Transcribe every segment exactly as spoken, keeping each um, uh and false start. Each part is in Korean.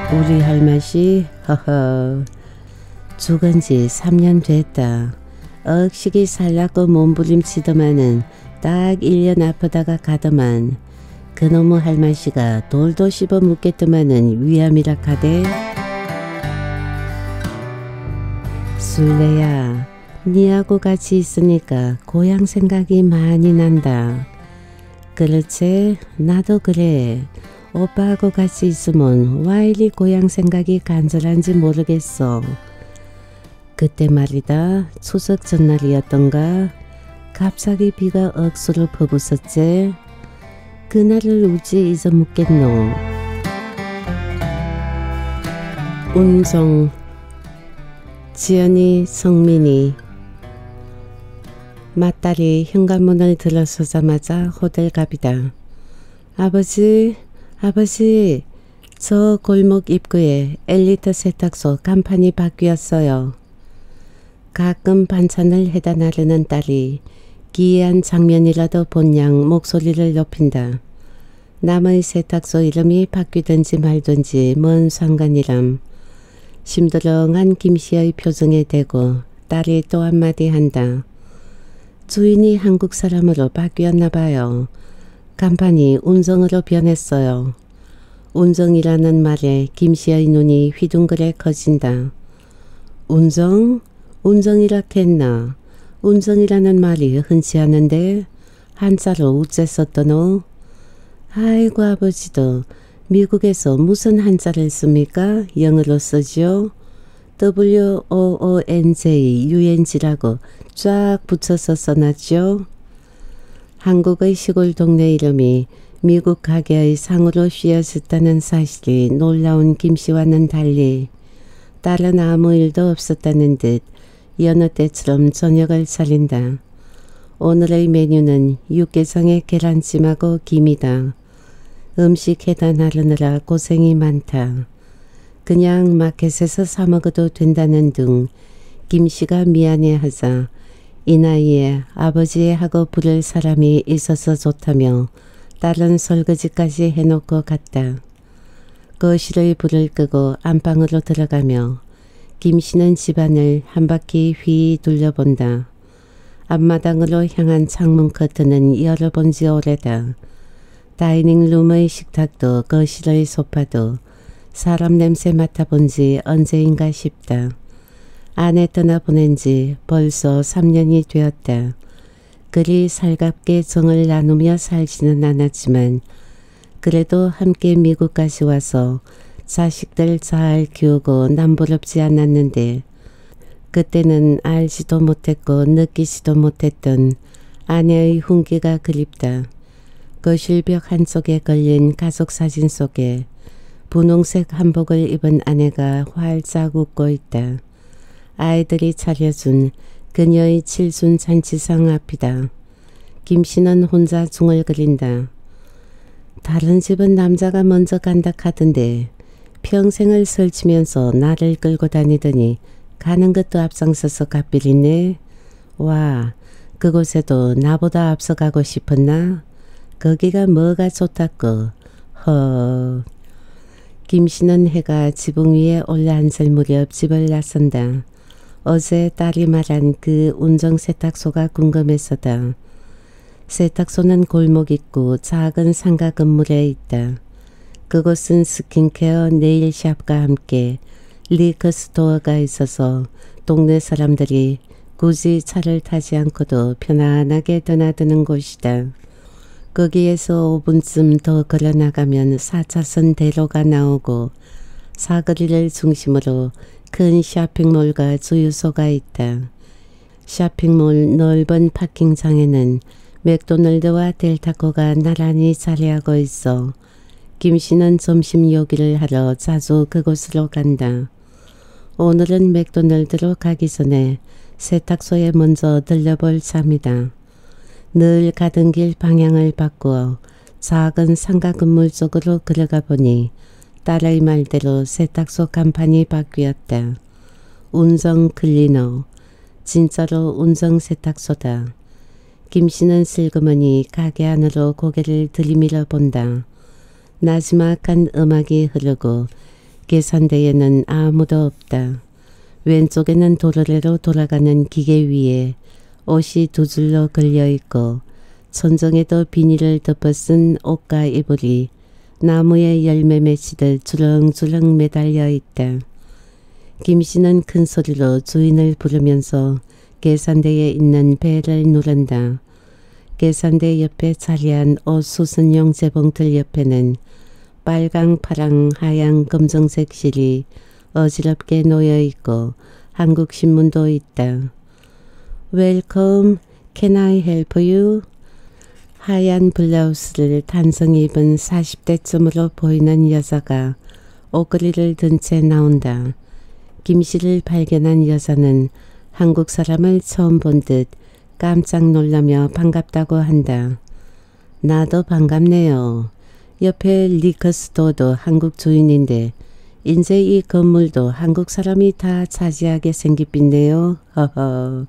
우리 할맛이 허허 죽은 지 삼 년 됐다. 억식이 살라고 몸부림치더만은 딱 일 년 아프다가 가더만 그놈의 할맛이가 돌도 씹어 묻겠더만은 위암이라 카대. 술래야, 니하고 같이 있으니까 고향 생각이 많이 난다. 그렇지? 나도 그래. 오빠하고 같이 있으면 왜 이리 고향 생각이 간절한지 모르겠어. 그때 말이다. 추석 전날이었던가 갑자기 비가 억수로 퍼붓었지. 그날을 어찌 잊어먹겠노. 운정, 지연이, 성민이. 맏딸이 현관문을 들어서자마자 호들갑이다. 아버지, 아버지, 저 골목 입구에 엘리트 세탁소 간판이 바뀌었어요. 가끔 반찬을 해다 나르는 딸이 기이한 장면이라도 본 양 목소리를 높인다. 남의 세탁소 이름이 바뀌든지 말든지 뭔 상관이람. 심드렁한 김씨의 표정에 대고 딸이 또 한마디 한다. 주인이 한국 사람으로 바뀌었나 봐요. 간판이 운정으로 변했어요. 운정이라는 말에 김씨의 눈이 휘둥그레 커진다. 운정? 운정이라 했나? 운정이라는 말이 흔치 않은데 한자로 어째 썼더노? 아이고 아버지도 미국에서 무슨 한자를 씁니까? 영어로 쓰죠? 더블유 오 오 엔 제이 유 엔 지라고 쫙 붙여서 써놨죠? 한국의 시골 동네 이름이 미국 가게의 상으로 씌어졌다는 사실이 놀라운 김씨와는 달리 딸은 아무 일도 없었다는 듯 여느 때처럼 저녁을 차린다. 오늘의 메뉴는 육개장에 계란찜하고 김이다. 음식 해다 나르느라 고생이 많다. 그냥 마켓에서 사 먹어도 된다는 등 김씨가 미안해하자 이 나이에 아버지의 하고 부를 사람이 있어서 좋다며 딸은 설거지까지 해놓고 갔다. 거실의 불을 끄고 안방으로 들어가며 김씨는 집안을 한 바퀴 휘 둘러본다. 앞마당으로 향한 창문 커튼은 열어본 지 오래다. 다이닝룸의 식탁도 거실의 소파도 사람 냄새 맡아본 지 언제인가 싶다. 아내 떠나보낸 지 벌써 삼 년이 되었다. 그리 살갑게 정을 나누며 살지는 않았지만 그래도 함께 미국까지 와서 자식들 잘 키우고 남부럽지 않았는데 그때는 알지도 못했고 느끼지도 못했던 아내의 훈계가 그립다. 거실벽 한쪽에 걸린 가족사진 속에 분홍색 한복을 입은 아내가 활짝 웃고 있다. 아이들이 차려준 그녀의 칠순 잔치상 앞이다. 김씨는 혼자 중을 그린다. 다른 집은 남자가 먼저 간다 카던데 평생을 설치면서 나를 끌고 다니더니 가는 것도 앞장서서 갓비리네. 와, 그곳에도 나보다 앞서가고 싶었나? 거기가 뭐가 좋다고. 허. 김씨는 해가 지붕 위에 올라앉을 무렵 집을 나선다. 어제 딸이 말한 그 운정세탁소가 궁금했었다. 세탁소는 골목 있고 작은 상가 건물에 있다. 그곳은 스킨케어 네일샵과 함께 리커스토어가 있어서 동네 사람들이 굳이 차를 타지 않고도 편안하게 드나드는 곳이다. 거기에서 오 분쯤 더 걸어나가면 사 차선 대로가 나오고 사거리를 중심으로 큰 쇼핑몰과 주유소가 있다. 쇼핑몰 넓은 파킹장에는 맥도날드와 델타코가 나란히 자리하고 있어 김씨는 점심 요기를 하러 자주 그곳으로 간다. 오늘은 맥도날드로 가기 전에 세탁소에 먼저 들려볼 참이다. 늘 가던 길 방향을 바꾸어 작은 상가 건물 쪽으로 걸어가 보니 딸의 말대로 세탁소 간판이 바뀌었다. 운정 클리너. 진짜로 운정 세탁소다. 김씨는 슬그머니 가게 안으로 고개를 들이밀어 본다. 나지막한 음악이 흐르고 계산대에는 아무도 없다. 왼쪽에는 도로래로 돌아가는 기계 위에 옷이 두 줄로 걸려있고 천정에도 비닐을 덮어쓴 옷과 이불이 나무에 열매 맺히듯 주렁주렁 매달려 있다. 김씨는 큰 소리로 주인을 부르면서 계산대에 있는 벨을 누른다. 계산대 옆에 자리한 옷 수선용 재봉틀 옆에는 빨강, 파랑, 하양, 검정색 실이 어지럽게 놓여있고 한국 신문도 있다. Welcome, can I help you? 하얀 블라우스를 단성히 입은 사십 대쯤으로 보이는 여자가 옷걸이를 든 채 나온다. 김씨를 발견한 여자는 한국 사람을 처음 본 듯 깜짝 놀라며 반갑다고 한다. 나도 반갑네요. 옆에 리커스토어도 한국 주인인데 인제 이 건물도 한국 사람이 다 차지하게 생기빛네요. 허허.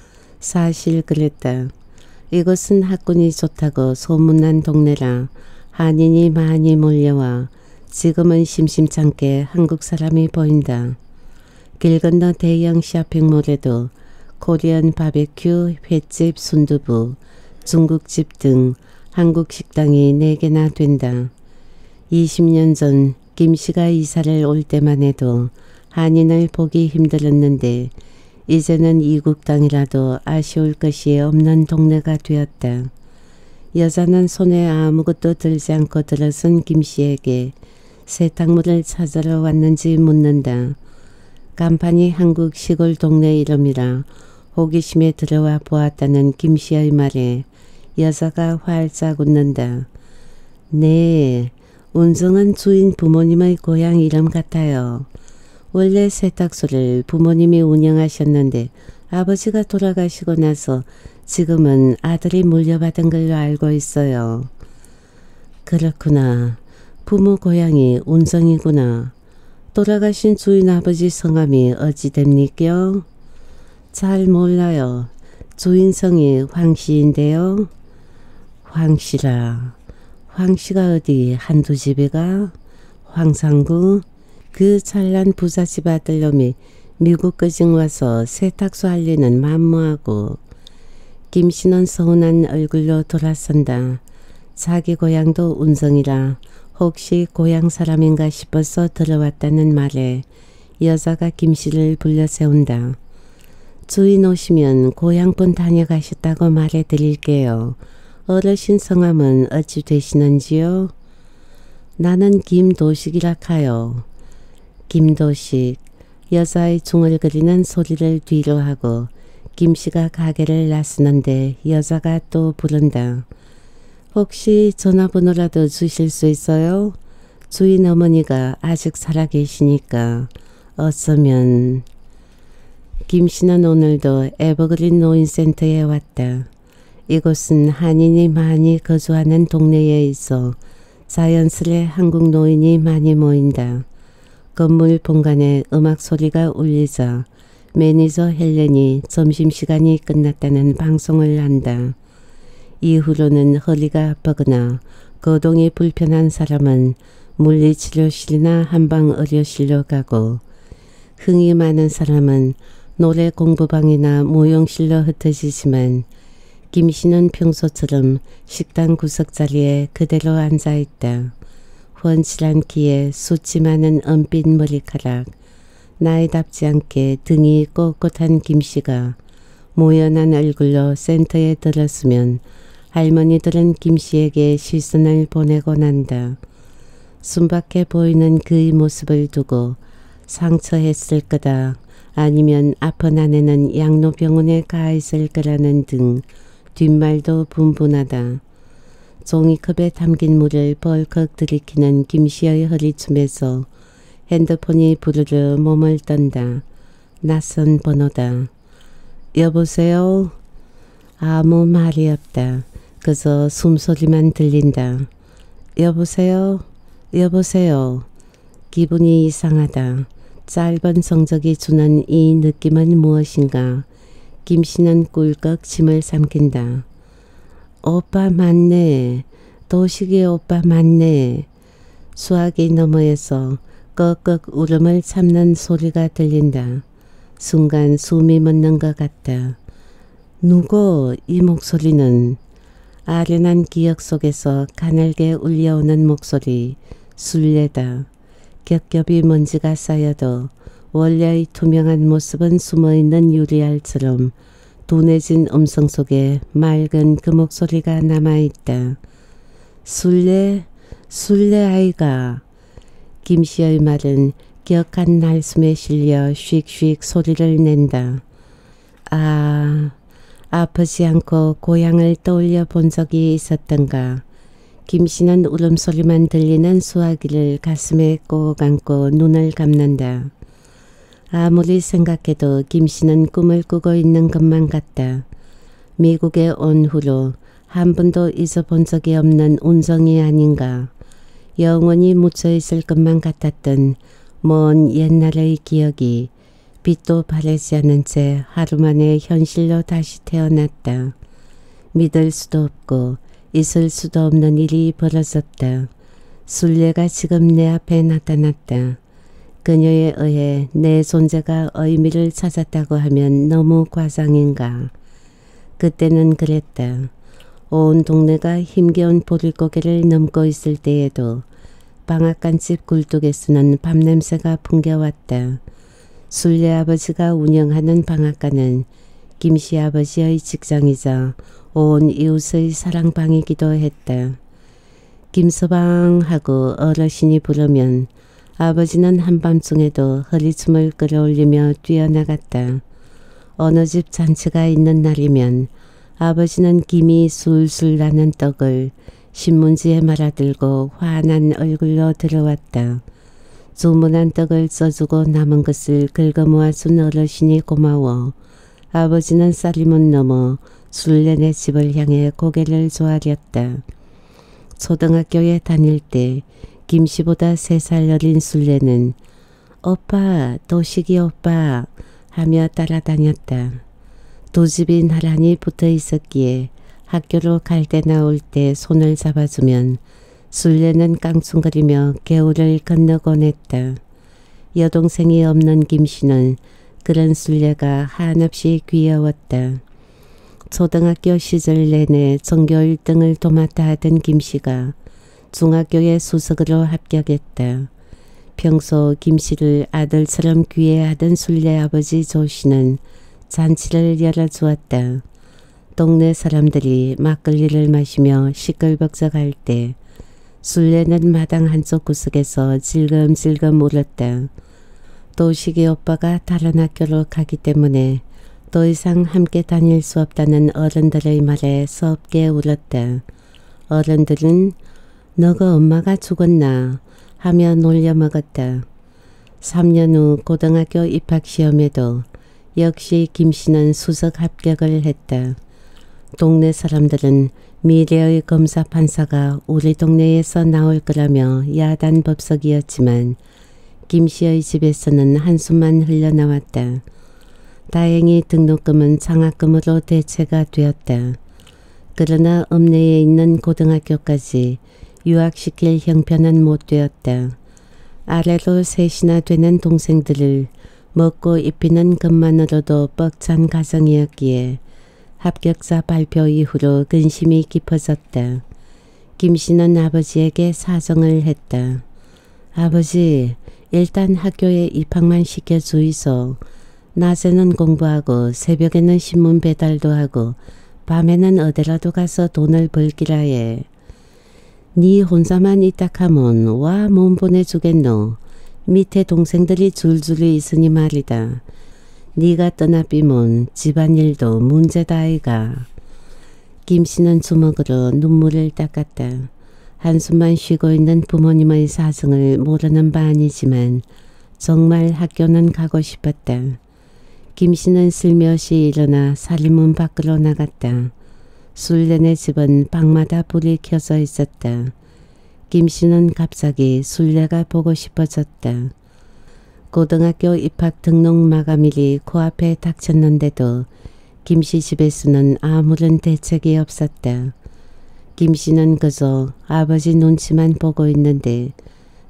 사실 그랬다. 이곳은 학군이 좋다고 소문난 동네라 한인이 많이 몰려와 지금은 심심찮게 한국 사람이 보인다. 길 건너 대형 쇼핑몰에도 코리안 바베큐, 횟집, 순두부, 중국집 등 한국 식당이 네 개나 된다. 이십 년 전 김씨가 이사를 올 때만 해도 한인을 보기 힘들었는데 이제는 이국 땅이라도 아쉬울 것이 없는 동네가 되었다. 여자는 손에 아무것도 들지 않고 들어선 김씨에게 세탁물을 찾으러 왔는지 묻는다. 간판이 한국 시골 동네 이름이라 호기심에 들어와 보았다는 김씨의 말에 여자가 활짝 웃는다. 네, 운정은 주인 부모님의 고향 이름 같아요. 원래 세탁소를 부모님이 운영하셨는데 아버지가 돌아가시고 나서 지금은 아들이 물려받은 걸로 알고 있어요. 그렇구나. 부모 고향이 운정이구나. 돌아가신 주인 아버지 성함이 어찌 됩니까? 잘 몰라요. 주인 성이 황씨인데요. 황씨라. 황씨가 어디 한두 집에가? 황상구? 그 잘난 부잣집 아들놈이 미국 거징 와서 세탁소 할 리는 만무하고. 김씨는 서운한 얼굴로 돌아선다. 자기 고향도 운성이라 혹시 고향 사람인가 싶어서 들어왔다는 말에 여자가 김씨를 불러 세운다. 주인 오시면 고향분 다녀가셨다고 말해 드릴게요. 어르신 성함은 어찌 되시는지요? 나는 김도식이라 하요. 김도식. 여자의 중얼거리는 소리를 뒤로 하고 김씨가 가게를 나서는데 여자가 또 부른다. 혹시 전화번호라도 주실 수 있어요? 주인 어머니가 아직 살아계시니까 어쩌면. 김씨는 오늘도 에버그린 노인센터에 왔다. 이곳은 한인이 많이 거주하는 동네에 있어 자연스레 한국 노인이 많이 모인다. 건물 본관에 음악 소리가 울리자 매니저 헬렌이 점심시간이 끝났다는 방송을 한다. 이후로는 허리가 아프거나 거동이 불편한 사람은 물리치료실이나 한방의료실로 가고 흥이 많은 사람은 노래 공부방이나 무용실로 흩어지지만 김씨는 평소처럼 식당 구석자리에 그대로 앉아있다. 훤칠한 키에 숱이 많은 은빛 머리카락, 나이답지 않게 등이 꼿꼿한 김씨가 모연한 얼굴로 센터에 들었으면 할머니들은 김씨에게 시선을 보내고 난다. 순박해 보이는 그의 모습을 두고 상처했을 거다, 아니면 아픈 아내는 양로병원에 가 있을 거라는 등 뒷말도 분분하다. 종이컵에 담긴 물을 벌컥 들이키는 김씨의 허리춤에서 핸드폰이 부르르 몸을 떤다. 낯선 번호다. 여보세요? 아무 말이 없다. 그저 숨소리만 들린다. 여보세요? 여보세요? 기분이 이상하다. 짧은 성적이 주는 이 느낌은 무엇인가. 김씨는 꿀꺽 침을 삼킨다. 오빠 맞네. 도식이 오빠 맞네. 수화기 너머에서 꺽꺽 울음을 참는 소리가 들린다. 순간 숨이 멎는 것 같다. 누구? 이 목소리는. 아련한 기억 속에서 가늘게 울려오는 목소리. 술래다. 겹겹이 먼지가 쌓여도 원래의 투명한 모습은 숨어있는 유리알처럼 둔해진 음성 속에 맑은 그 목소리가 남아있다. 술래? 술래 아이가. 김씨의 말은 격한 날숨에 실려 휙휙 소리를 낸다. 아, 아프지 않고 고향을 떠올려 본 적이 있었던가. 김씨는 울음소리만 들리는 수화기를 가슴에 꼭 안고 눈을 감는다. 아무리 생각해도 김씨는 꿈을 꾸고 있는 것만 같다. 미국에 온 후로 한 번도 잊어본 적이 없는 운정이 아닌가. 영원히 묻혀있을 것만 같았던 먼 옛날의 기억이 빛도 바래지 않은 채 하루 만에 현실로 다시 태어났다. 믿을 수도 없고 있을 수도 없는 일이 벌어졌다. 술래가 지금 내 앞에 나타났다. 그녀에 의해 내 존재가 의미를 찾았다고 하면 너무 과장인가. 그때는 그랬다. 온 동네가 힘겨운 보릿고개를 넘고 있을 때에도 방앗간집 굴뚝에서는 밤냄새가 풍겨왔다. 술래 아버지가 운영하는 방앗간은 김씨 아버지의 직장이자 온 이웃의 사랑방이기도 했다. 김서방 하고 어르신이 부르면 아버지는 한밤중에도 허리춤을 끌어올리며 뛰어나갔다. 어느 집 잔치가 있는 날이면 아버지는 김이 술술 나는 떡을 신문지에 말아들고 환한 얼굴로 들어왔다. 주문한 떡을 써주고 남은 것을 긁어모아준 어르신이 고마워 아버지는 쌀리문 넘어 술래네 집을 향해 고개를 조아렸다. 초등학교에 다닐 때 김씨보다 세 살 어린 술래는 오빠, 도식이 오빠 하며 따라다녔다. 두 집이 나란히 붙어 있었기에 학교로 갈 때 나올 때 손을 잡아주면 술래는 깡충거리며 겨울을 건너곤 했다. 여동생이 없는 김씨는 그런 술래가 한없이 귀여웠다. 초등학교 시절 내내 전교 일 등을 도맡아 하던 김씨가 중학교에 수석으로 합격했다. 평소 김씨를 아들처럼 귀해하던 술래 아버지 조씨는 잔치를 열어주었다. 동네 사람들이 막걸리를 마시며 시끌벅적할 때 술래는 마당 한쪽 구석에서 질금질금 울었다. 도식이 오빠가 다른 학교로 가기 때문에 더 이상 함께 다닐 수 없다는 어른들의 말에 섭게 울었다. 어른들은 너가 엄마가 죽었나 하며 놀려먹었다. 삼 년 후 고등학교 입학시험에도 역시 김씨는 수석 합격을 했다. 동네 사람들은 미래의 검사 판사가 우리 동네에서 나올 거라며 야단법석이었지만 김씨의 집에서는 한숨만 흘러나왔다. 다행히 등록금은 장학금으로 대체가 되었다. 그러나 읍내에 있는 고등학교까지 유학시킬 형편은 못 되었다. 아래로 셋이나 되는 동생들을 먹고 입히는 것만으로도 벅찬 가정이었기에 합격자 발표 이후로 근심이 깊어졌다. 김씨는 아버지에게 사정을 했다. 아버지, 일단 학교에 입학만 시켜주이소. 낮에는 공부하고 새벽에는 신문 배달도 하고 밤에는 어디라도 가서 돈을 벌기라 해. 니 혼자만 이딱하면 와 몸 보내주겠노. 밑에 동생들이 줄줄이 있으니 말이다. 니가 떠나비면 집안일도 문제다 아이가. 김씨는 주먹으로 눈물을 닦았다. 한숨만 쉬고 있는 부모님의 사정을 모르는 바 아니지만 정말 학교는 가고 싶었다. 김씨는 슬며시 일어나 살림문 밖으로 나갔다. 술래네 집은 방마다 불이 켜져 있었다. 김씨는 갑자기 술래가 보고 싶어졌다. 고등학교 입학 등록 마감일이 코앞에 닥쳤는데도 김씨 집에서는 아무런 대책이 없었다. 김씨는 그저 아버지 눈치만 보고 있는데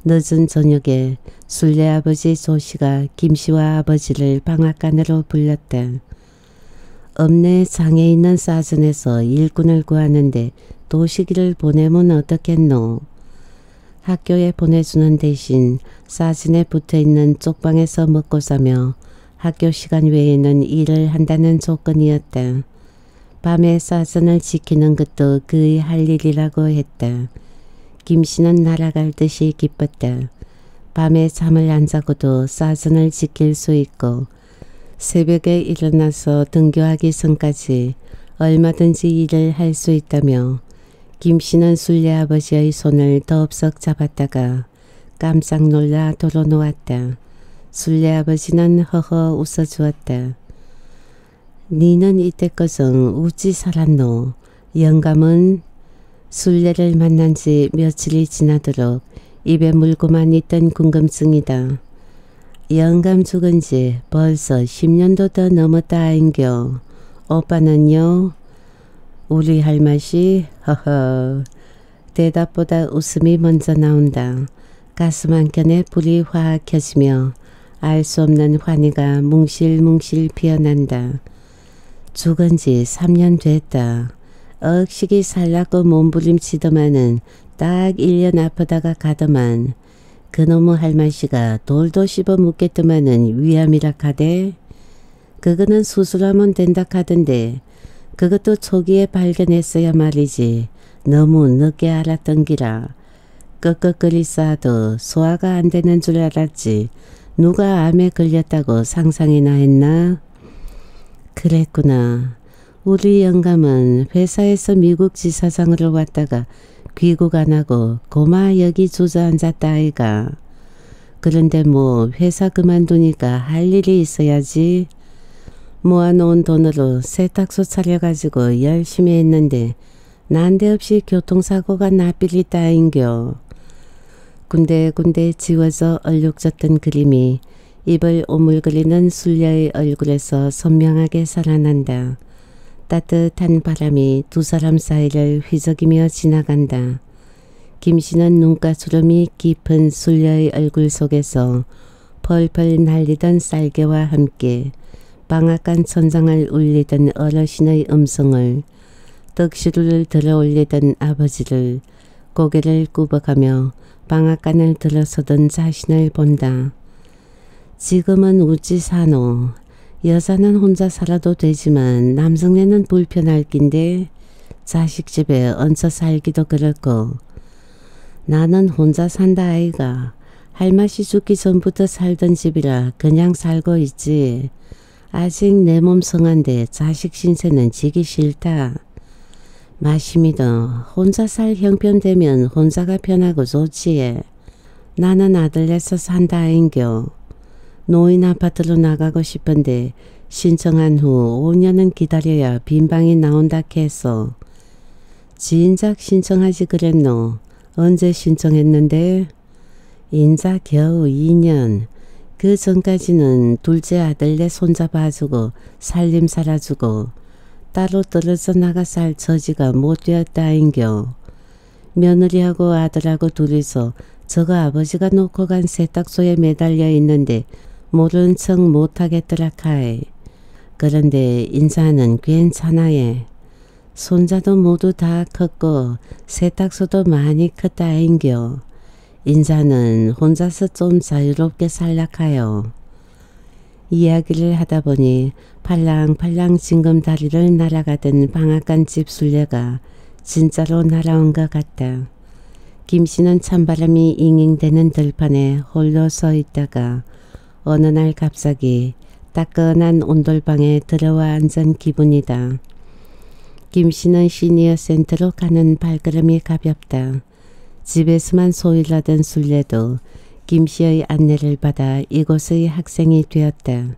늦은 저녁에 순례 아버지 조씨가 김씨와 아버지를 방앗간으로 불렀다. 읍내 장에 있는 사전에서 일꾼을 구하는데 도시기를 보내면 어떻겠노? 학교에 보내주는 대신 사진에 붙어있는 쪽방에서 먹고 사며 학교 시간 외에는 일을 한다는 조건이었다. 밤에 사전을 지키는 것도 그의 할 일이라고 했다. 김씨는 날아갈 듯이 기뻤다. 밤에 잠을 안 자고도 사전을 지킬 수 있고 새벽에 일어나서 등교하기 전까지 얼마든지 일을 할 수 있다며 김씨는 순례 아버지의 손을 덥석 잡았다가 깜짝 놀라 도로 놓았다. 순례 아버지는 허허 웃어주었다. 니는 이때까정 어찌 살았노? 영감은 순례를 만난 지 며칠이 지나도록 입에 물고만 있던 궁금증이다. 영감 죽은 지 벌써 십 년도 더 넘었다 아인겨. 오빠는요? 우리 할맛이 허허. 대답보다 웃음이 먼저 나온다. 가슴 한켠에 불이 화학 켜지며 알 수 없는 환희가 뭉실뭉실 피어난다. 죽은 지 삼 년 됐다. 억식이 살라고 몸부림치더만은 딱 일 년 아프다가 가더만 그놈의 할맛이가 돌도 씹어 묻겠더만은 위암이라 카대. 그거는 수술하면 된다 카던데 그것도 초기에 발견했어야 말이지. 너무 늦게 알았던 기라. 끄끄거리 싸도 소화가 안 되는 줄 알았지. 누가 암에 걸렸다고 상상이나 했나? 그랬구나. 우리 영감은 회사에서 미국 지사장으로 왔다가 귀국 안 하고 고마 여기 주저앉았다 아이가. 그런데 뭐 회사 그만두니까 할 일이 있어야지. 모아놓은 돈으로 세탁소 차려가지고 열심히 했는데 난데없이 교통사고가 나필이 따인겨. 군데군데 지워져 얼룩졌던 그림이 입을 오물거리는 순례의 얼굴에서 선명하게 살아난다. 따뜻한 바람이 두 사람 사이를 휘저기며 지나간다. 김씨는 눈가주름이 깊은 순례의 얼굴 속에서 펄펄 날리던 쌀개와 함께 방앗간 천장을 울리던 어르신의 음성을, 덕시루를 들어 올리던 아버지를, 고개를 꾸벅하며 방앗간을 들어서던 자신을 본다. 지금은 어찌 사노? 여자는 혼자 살아도 되지만 남성네는 불편할 낀데 자식 집에 얹혀 살기도 그렇고. 나는 혼자 산다 아이가. 할맛이 죽기 전부터 살던 집이라 그냥 살고 있지. 아직 내 몸 성한데 자식 신세는 지기 싫다. 마심이도 혼자 살 형편 되면 혼자가 편하고 좋지. 나는 아들내서 산다 아인겨. 노인 아파트로 나가고 싶은데 신청한 후 오 년은 기다려야 빈방이 나온다 했어. 진작 신청하지 그랬노. 언제 신청했는데? 인자 겨우 이 년. 그 전까지는 둘째 아들내 손자 봐주고 살림 살아주고 따로 떨어져 나가 살 처지가 못 되었다인겨. 며느리하고 아들하고 둘이서 저거 아버지가 놓고 간 세탁소에 매달려 있는데 모른 척 못하겠더라 카이. 그런데 인자는 괜찮아예. 손자도 모두 다 컸고 세탁소도 많이 컸다인겨. 인자는 혼자서 좀 자유롭게 살락하여. 이야기를 하다 보니 팔랑팔랑 징검다리를 날아가던 방앗간 집 순례가 진짜로 날아온 것 같다. 김씨는 찬바람이 잉잉대는 들판에 홀로 서 있다가 어느 날 갑자기 따끈한 온돌방에 들어와 앉은 기분이다. 김씨는 시니어 센터로 가는 발걸음이 가볍다. 집에서만 소일하던 순례도 김씨의 안내를 받아 이곳의 학생이 되었다.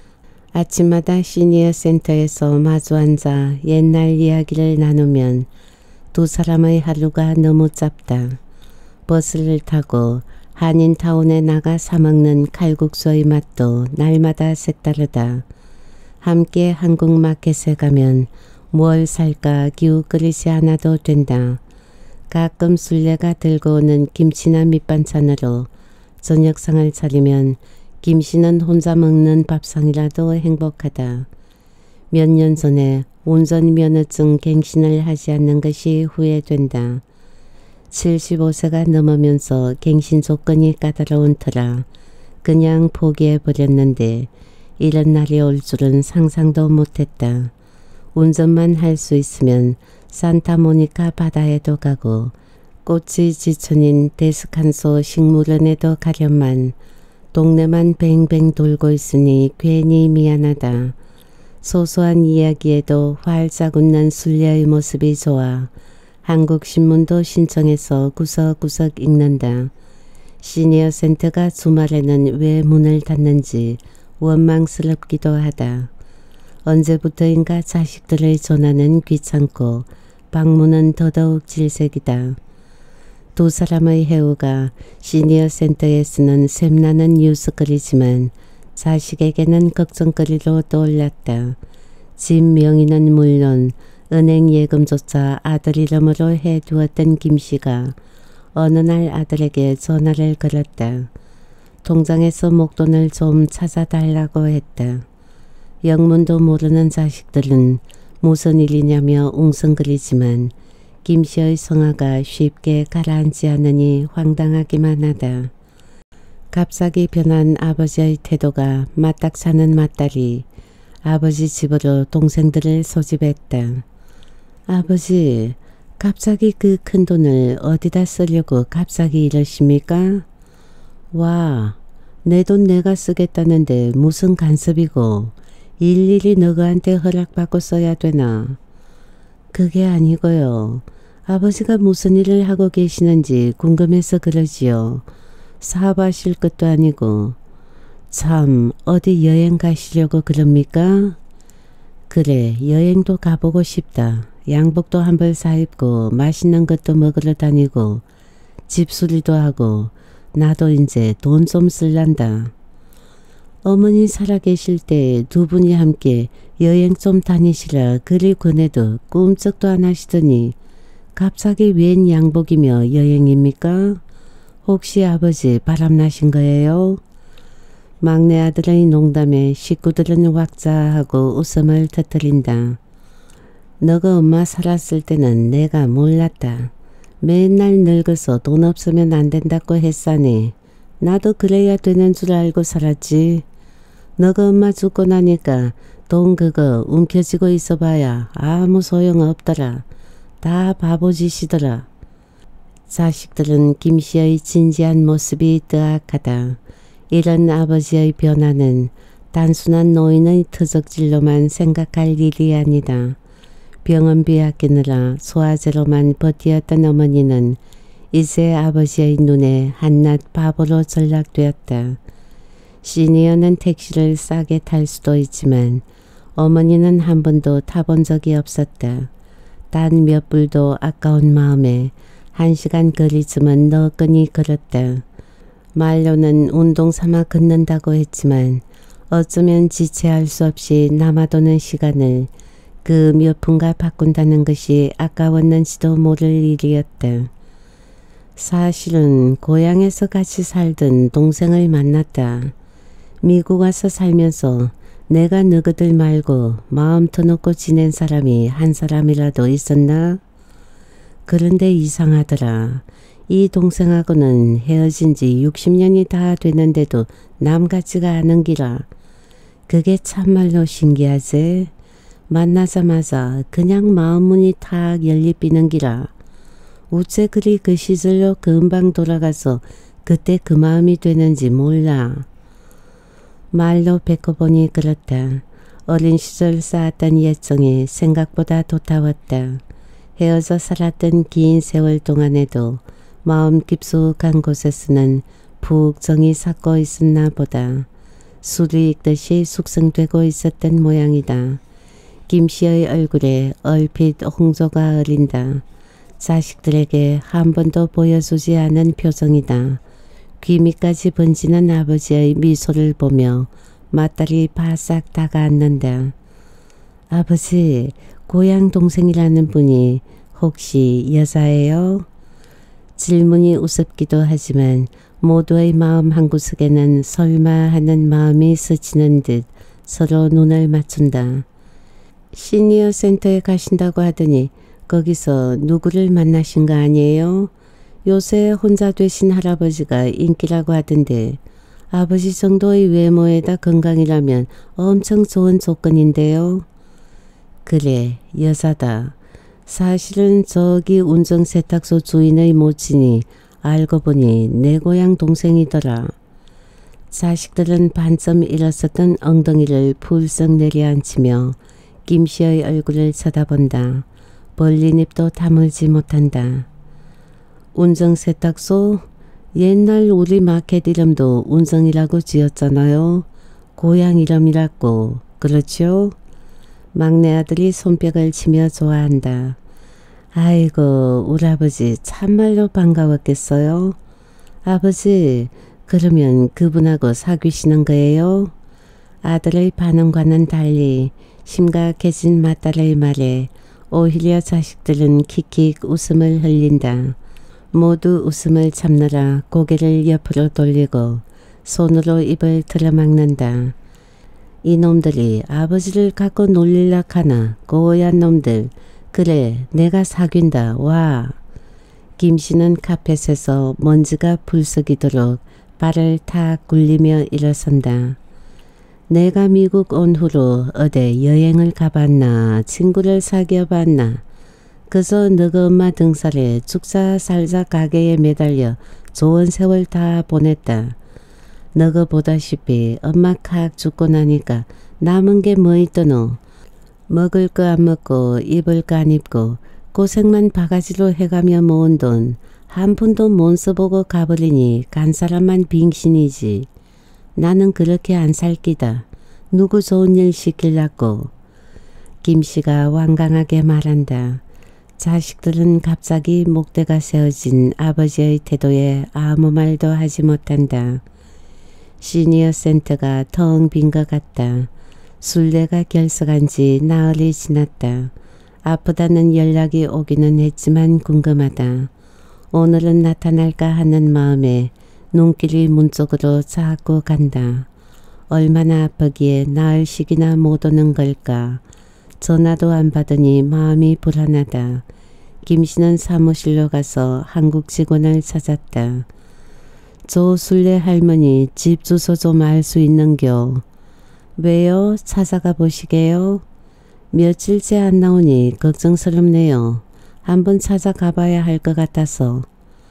아침마다 시니어 센터에서 마주 앉아 옛날 이야기를 나누면 두 사람의 하루가 너무 짧다. 버스를 타고 한인타운에 나가 사먹는 칼국수의 맛도 날마다 색다르다. 함께 한국마켓에 가면 뭘 살까 기웃거리지 않아도 된다. 가끔 순례가 들고 오는 김치나 밑반찬으로 저녁상을 차리면 김씨는 혼자 먹는 밥상이라도 행복하다. 몇 년 전에 운전면허증 갱신을 하지 않는 것이 후회된다. 칠십오 세가 넘으면서 갱신 조건이 까다로운 터라 그냥 포기해버렸는데 이런 날이 올 줄은 상상도 못했다. 운전만 할 수 있으면 산타모니카 바다에도 가고 꽃이 지천인 데스칸소 식물원에도 가련만 동네만 뱅뱅 돌고 있으니 괜히 미안하다. 소소한 이야기에도 활짝 웃는 순례의 모습이 좋아 한국 신문도 신청해서 구석구석 읽는다. 시니어 센터가 주말에는 왜 문을 닫는지 원망스럽기도 하다. 언제부터인가 자식들의 전화는 귀찮고 방문은 더더욱 질색이다. 두 사람의 해우가 시니어 센터에 쓰는 샘나는 뉴스거리지만 자식에게는 걱정거리로 떠올랐다. 집 명의는 물론 은행 예금조차 아들 이름으로 해두었던 김씨가 어느 날 아들에게 전화를 걸었다. 통장에서 목돈을 좀 찾아달라고 했다. 영문도 모르는 자식들은 무슨 일이냐며 웅성거리지만 김씨의 성화가 쉽게 가라앉지 않으니 황당하기만 하다. 갑자기 변한 아버지의 태도가 맞닥차는 맏딸이 아버지 집으로 동생들을 소집했다. 아버지, 갑자기 그 큰돈을 어디다 쓰려고 갑자기 이러십니까? 와, 내 돈 내가 쓰겠다는데 무슨 간섭이고 일일이 너희한테 허락받고 써야 되나? 그게 아니고요. 아버지가 무슨 일을 하고 계시는지 궁금해서 그러지요. 사업하실 것도 아니고. 참, 어디 여행 가시려고 그럽니까? 그래, 여행도 가보고 싶다. 양복도 한 벌 사입고 맛있는 것도 먹으러 다니고 집수리도 하고 나도 이제 돈 좀 쓸란다. 어머니 살아계실 때 두 분이 함께 여행 좀 다니시라 그리 권해도 꿈쩍도 안 하시더니 갑자기 웬 양복이며 여행입니까? 혹시 아버지 바람나신 거예요? 막내 아들의 농담에 식구들은 왁자하고 웃음을 터뜨린다. 너가 엄마 살았을 때는 내가 몰랐다. 맨날 늙어서 돈 없으면 안 된다고 했사니 나도 그래야 되는 줄 알고 살았지. 너가 엄마 죽고 나니까 돈 그거 움켜쥐고 있어봐야 아무 소용없더라. 다 바보짓이더라. 자식들은 김씨의 진지한 모습이 뜨악하다. 이런 아버지의 변화는 단순한 노인의 터적질로만 생각할 일이 아니다. 병원비 아끼느라 소화제로만 버티었던 어머니는 이제 아버지의 눈에 한낱 바보로 전락되었다. 시니어는 택시를 싸게 탈 수도 있지만 어머니는 한 번도 타본 적이 없었다. 단 몇 불도 아까운 마음에 한 시간 거리쯤은 너끈히 걸었다. 말로는 운동 삼아 걷는다고 했지만 어쩌면 지체할 수 없이 남아도는 시간을 그 몇 분가 바꾼다는 것이 아까웠는지도 모를 일이었다. 사실은 고향에서 같이 살던 동생을 만났다. 미국 와서 살면서 내가 너희들 말고 마음 터놓고 지낸 사람이 한 사람이라도 있었나? 그런데 이상하더라. 이 동생하고는 헤어진 지 육십 년이 다 되는데도 남 같지가 않은 기라. 그게 참말로 신기하지? 만나자마자 그냥 마음문이 탁 열리비는 기라. 어째 그리 그 시절로 금방 돌아가서 그때 그 마음이 되는지 몰라. 말로 뱉어보니 그렇다. 어린 시절 쌓았던 예정이 생각보다 도타웠다. 헤어져 살았던 긴 세월 동안에도 마음 깊숙한 곳에서는 푹 정이 삭고 있었나 보다. 술이 익듯이 숙성되고 있었던 모양이다. 김씨의 얼굴에 얼핏 홍조가 어린다. 자식들에게 한 번도 보여주지 않은 표정이다. 귀 밑까지 번지는 아버지의 미소를 보며 맏딸이 바싹 다가앉는다. 아버지, 고향 동생이라는 분이 혹시 여자예요? 질문이 우습기도 하지만 모두의 마음 한구석에는 설마 하는 마음이 스치는 듯 서로 눈을 맞춘다. 시니어 센터에 가신다고 하더니 거기서 누구를 만나신 거 아니에요? 요새 혼자 되신 할아버지가 인기라고 하던데 아버지 정도의 외모에다 건강이라면 엄청 좋은 조건인데요. 그래, 여자다. 사실은 저기 운정세탁소 주인의 모친이 알고 보니 내 고향 동생이더라. 자식들은 반쯤 일었었던 엉덩이를 풀썩 내려앉히며 김씨의 얼굴을 쳐다본다. 벌린 입도 다물지 못한다. 운정세탁소? 옛날 우리 마켓 이름도 운정이라고 지었잖아요. 고향 이름이라고. 그렇죠? 막내 아들이 손뼉을 치며 좋아한다. 아이고, 우리 아버지 참말로 반가웠겠어요. 아버지, 그러면 그분하고 사귀시는 거예요? 아들의 반응과는 달리 심각해진 맏딸의 말에 오히려 자식들은 킥킥 웃음을 흘린다. 모두 웃음을 참느라 고개를 옆으로 돌리고 손으로 입을 틀어막는다. 이놈들이 아버지를 갖고 놀릴라 하나. 고얀 놈들. 그래, 내가 사귄다. 와. 김씨는 카펫에서 먼지가 불쑥이도록 발을 탁 굴리며 일어선다. 내가 미국 온 후로 어디 여행을 가봤나, 친구를 사귀어봤나. 그저 너가 엄마 등살에 죽자 살자 가게에 매달려 좋은 세월 다 보냈다. 너가 보다시피 엄마 칵 죽고 나니까 남은 게 뭐 있더노. 먹을 거 안 먹고 입을 거 안 입고 고생만 바가지로 해가며 모은 돈 한 푼도 못 써보고 가버리니 간 사람만 빙신이지. 나는 그렇게 안 살 끼다. 누구 좋은 일 시킬라고. 김씨가 완강하게 말한다. 자식들은 갑자기 목대가 세워진 아버지의 태도에 아무 말도 하지 못한다. 시니어 센터가 텅 빈 것 같다. 순례가 결석한 지 나흘이 지났다. 아프다는 연락이 오기는 했지만 궁금하다. 오늘은 나타날까 하는 마음에 눈길이 문 쪽으로 자꾸 간다. 얼마나 아프기에 나흘씩이나 못 오는 걸까. 전화도 안 받으니 마음이 불안하다. 김씨는 사무실로 가서 한국 직원을 찾았다. 저 순례 할머니 집 주소 좀 알 수 있는겨. 왜요? 찾아가 보시게요. 며칠째 안 나오니 걱정스럽네요. 한번 찾아가 봐야 할 것 같아서.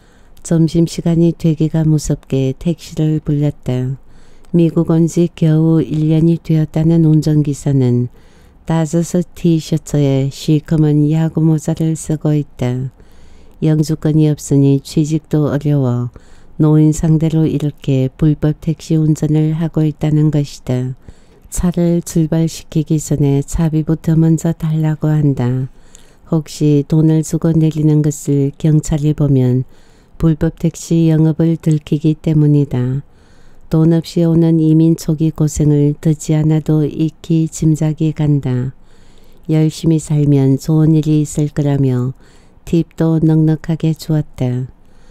점심시간이 되기가 무섭게 택시를 불렀다. 미국 온 지 겨우 일 년이 되었다는 운전기사는 따져서 티셔츠에 시커먼 야구 모자를 쓰고 있다. 영주권이 없으니 취직도 어려워 노인 상대로 이렇게 불법 택시 운전을 하고 있다는 것이다. 차를 출발시키기 전에 차비부터 먼저 달라고 한다. 혹시 돈을 주고 내리는 것을 경찰이 보면 불법 택시 영업을 들키기 때문이다. 돈 없이 오는 이민 초기 고생을 듣지 않아도 익히 짐작이 간다. 열심히 살면 좋은 일이 있을 거라며 팁도 넉넉하게 주었다.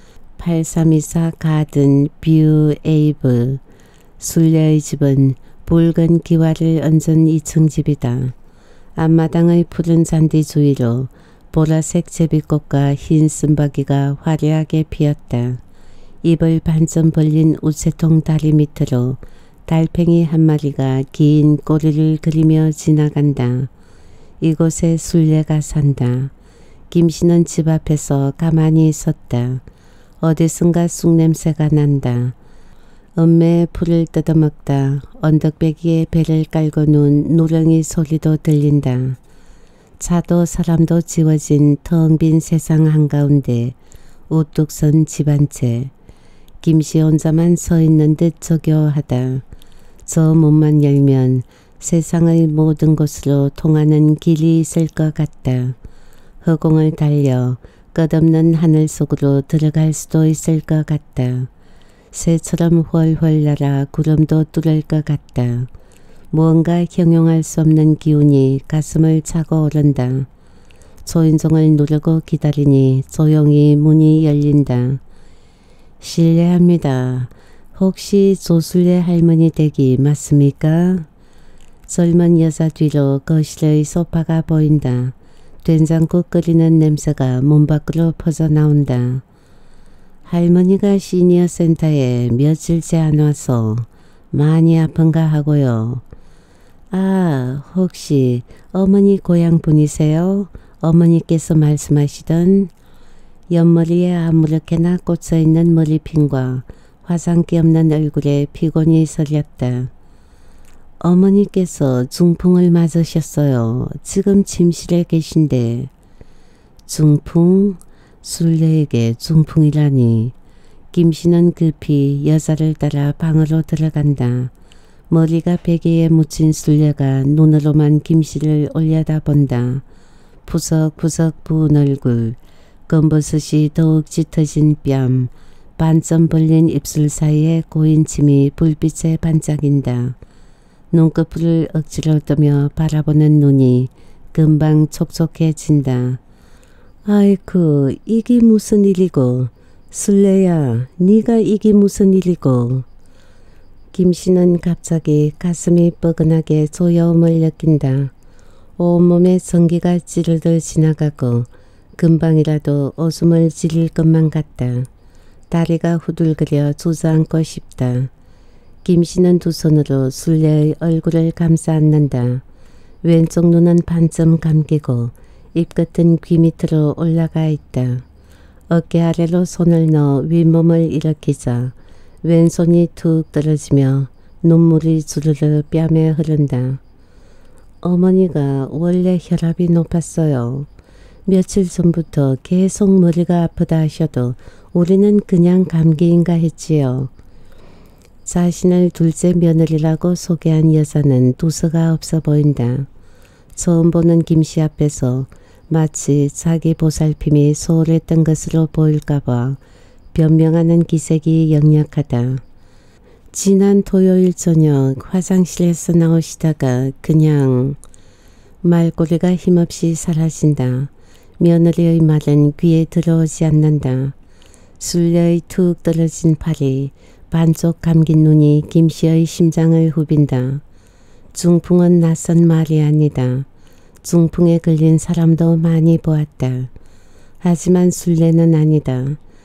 팔삼이사 가든 뷰 에이브. 순례의 집은 붉은 기와를 얹은 이 층 집이다. 앞마당의 푸른 잔디 주위로 보라색 제비꽃과 흰 쓴바귀가 화려하게 피었다. 입을 반쯤 벌린 우체통 다리 밑으로 달팽이 한 마리가 긴 꼬리를 그리며 지나간다. 이곳에 순례가 산다. 김씨는 집 앞에서 가만히 섰다. 어디선가 쑥냄새가 난다. 엄매의 풀을 뜯어먹다 언덕배기에 배를 깔고 누운 누렁이 소리도 들린다. 차도 사람도 지워진 텅 빈 세상 한가운데 우뚝 선 집 한 채. 김씨 혼자만 서 있는 듯 저교하다. 저 문만 열면 세상의 모든 곳으로 통하는 길이 있을 것 같다. 허공을 달려 끝없는 하늘 속으로 들어갈 수도 있을 것 같다. 새처럼 훨훨 날아 구름도 뚫을 것 같다. 무언가 형용할 수 없는 기운이 가슴을 차고 오른다. 초인종을 누르고 기다리니 조용히 문이 열린다. 실례합니다. 혹시 조술래 할머니 댁이 맞습니까? 젊은 여자 뒤로 거실의 소파가 보인다. 된장국 끓이는 냄새가 문 밖으로 퍼져나온다. 할머니가 시니어 센터에 며칠째 안 와서 많이 아픈가 하고요. 아, 혹시 어머니 고향 분이세요? 어머니께서 말씀하시던 옆머리에 아무렇게나 꽂혀있는 머리핀과 화장기 없는 얼굴에 피곤이 서렸다. 어머니께서 중풍을 맞으셨어요. 지금 침실에 계신데. 중풍? 술래에게 중풍이라니. 김씨는 급히 여자를 따라 방으로 들어간다. 머리가 베개에 묻힌 술래가 눈으로만 김씨를 올려다본다. 푸석푸석 부은 얼굴, 검버섯이 더욱 짙어진 뺨, 반점 벌린 입술 사이에 고인 침이 불빛에 반짝인다. 눈꺼풀을 억지로 뜨며 바라보는 눈이 금방 촉촉해진다. 아이쿠, 이게 무슨 일이고. 술래야, 네가 이게 무슨 일이고. 김씨는 갑자기 가슴이 뻐근하게 조여움을 느낀다. 온몸에 전기가 찌르르 지나가고 금방이라도 오줌을 지릴 것만 같다. 다리가 후들거려 주저앉고 싶다. 김씨는 두 손으로 술래의 얼굴을 감싸 안는다. 왼쪽 눈은 반쯤 감기고 입끝은 귀 밑으로 올라가 있다. 어깨 아래로 손을 넣어 윗몸을 일으키자 왼손이 툭 떨어지며 눈물이 주르르 뺨에 흐른다. 어머니가 원래 혈압이 높았어요. 며칠 전부터 계속 머리가 아프다 하셔도 우리는 그냥 감기인가 했지요. 자신을 둘째 며느리라고 소개한 여자는 두서가 없어 보인다. 처음 보는 김씨 앞에서 마치 자기 보살핌이 소홀했던 것으로 보일까봐 변명하는 기색이 역력하다. 지난 토요일 저녁 화장실에서 나오시다가 그냥 말꼬리가 힘없이 사라진다. 며느리의 말은 귀에 들어오지 않는다. 술래의 툭 떨어진 팔이 반쪽 감긴 눈이 김씨의 심장을 후빈다. 중풍은 낯선 말이 아니다. 중풍에 걸린 사람도 많이 보았다. 하지만 술래는 아니다.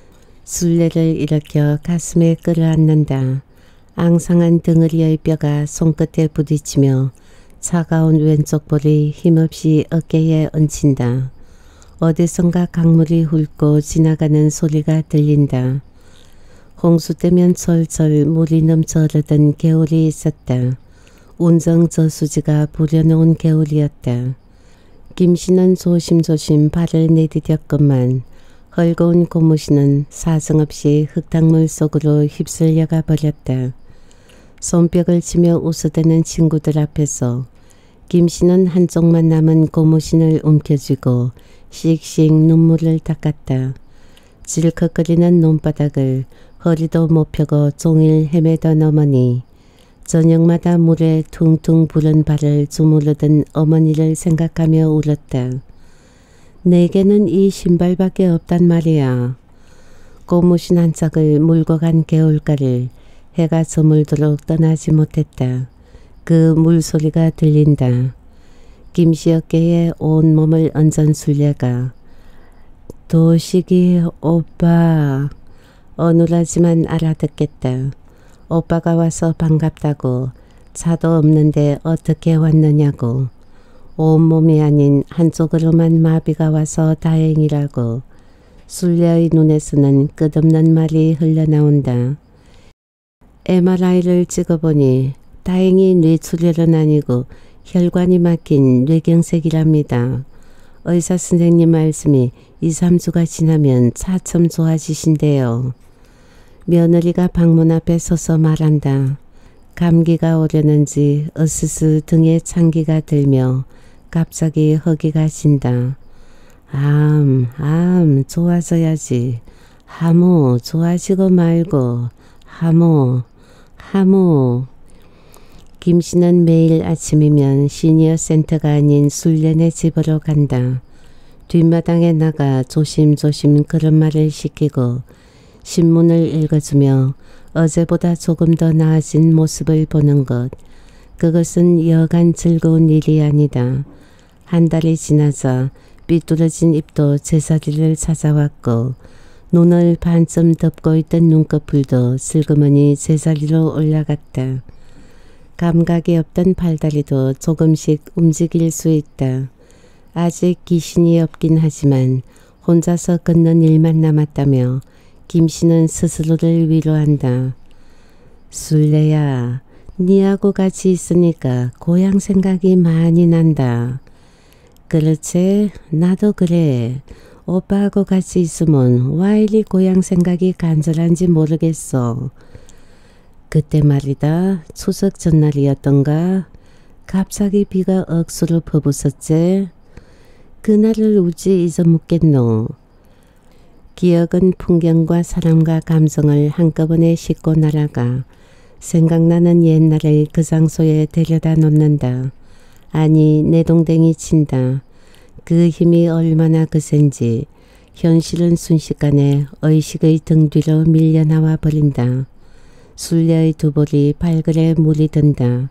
술래를 일으켜 가슴에 끌어안는다. 앙상한 덩어리의 뼈가 손끝에 부딪히며 차가운 왼쪽 볼이 힘없이 어깨에 얹힌다. 어디선가 강물이 훑고 지나가는 소리가 들린다. 홍수 때면 철철 물이 넘쳐 흐르던 개울이 있었다. 운정저수지가 부려놓은 개울이었다. 김씨는 조심조심 발을 내디뎠건만 헐거운 고무신은 사정없이 흙탕물 속으로 휩쓸려가 버렸다. 손뼉을 치며 웃어대는 친구들 앞에서 김씨는 한쪽만 남은 고무신을 움켜쥐고 씩씩 눈물을 닦았다. 질컥거리는 눈바닥을 허리도 못 펴고 종일 헤매던 어머니, 저녁마다 물에 퉁퉁 부른 발을 주무르던 어머니를 생각하며 울었다. 내게는 이 신발밖에 없단 말이야. 고무신 한 짝을 물고 간 개울가를 해가 저물도록 떠나지 못했다. 그 물소리가 들린다. 김씨 어깨에 온몸을 얹은 술래가 도식이 오빠 어눌하지만 알아듣겠다. 오빠가 와서 반갑다고. 차도 없는데 어떻게 왔느냐고. 온몸이 아닌 한쪽으로만 마비가 와서 다행이라고. 술래의 눈에서는 끝없는 말이 흘러나온다. 엠알아이를 찍어보니 다행히 뇌출혈은 아니고 혈관이 막힌 뇌경색이랍니다. 의사 선생님 말씀이 이, 삼 주가 지나면 차츰 좋아지신대요. 며느리가 방문 앞에 서서 말한다. 감기가 오려는지 으스스 등에 찬기가 들며 갑자기 허기가 진다. 암, 암 좋아져야지. 하모 좋아지고 말고 하모, 하모. 김씨는 매일 아침이면 시니어 센터가 아닌 술래네 집으로 간다. 뒷마당에 나가 조심조심 그런 말을 시키고 신문을 읽어주며 어제보다 조금 더 나아진 모습을 보는 것, 그것은 여간 즐거운 일이 아니다. 한 달이 지나자 삐뚤어진 입도 제자리를 찾아왔고 눈을 반쯤 덮고 있던 눈꺼풀도 슬그머니 제자리로 올라갔다. 감각이 없던 팔다리도 조금씩 움직일 수 있다. 아직 귀신이 없긴 하지만 혼자서 걷는 일만 남았다며 김씨는 스스로를 위로한다. 술래야, 니하고 같이 있으니까 고향 생각이 많이 난다. 그렇지? 나도 그래. 오빠하고 같이 있으면 와 이리 고향 생각이 간절한지 모르겠어. 그때 말이다. 추석 전날이었던가? 갑자기 비가 억수로 퍼붓었지? 그날을 우찌 잊어먹겠노. 기억은 풍경과 사람과 감성을 한꺼번에 싣고 날아가 생각나는 옛날을 그 장소에 데려다 놓는다. 아니 내 동댕이 친다. 그 힘이 얼마나 거센지 현실은 순식간에 의식의 등 뒤로 밀려나와 버린다. 술래의 두 볼이 발걸에 물이 든다.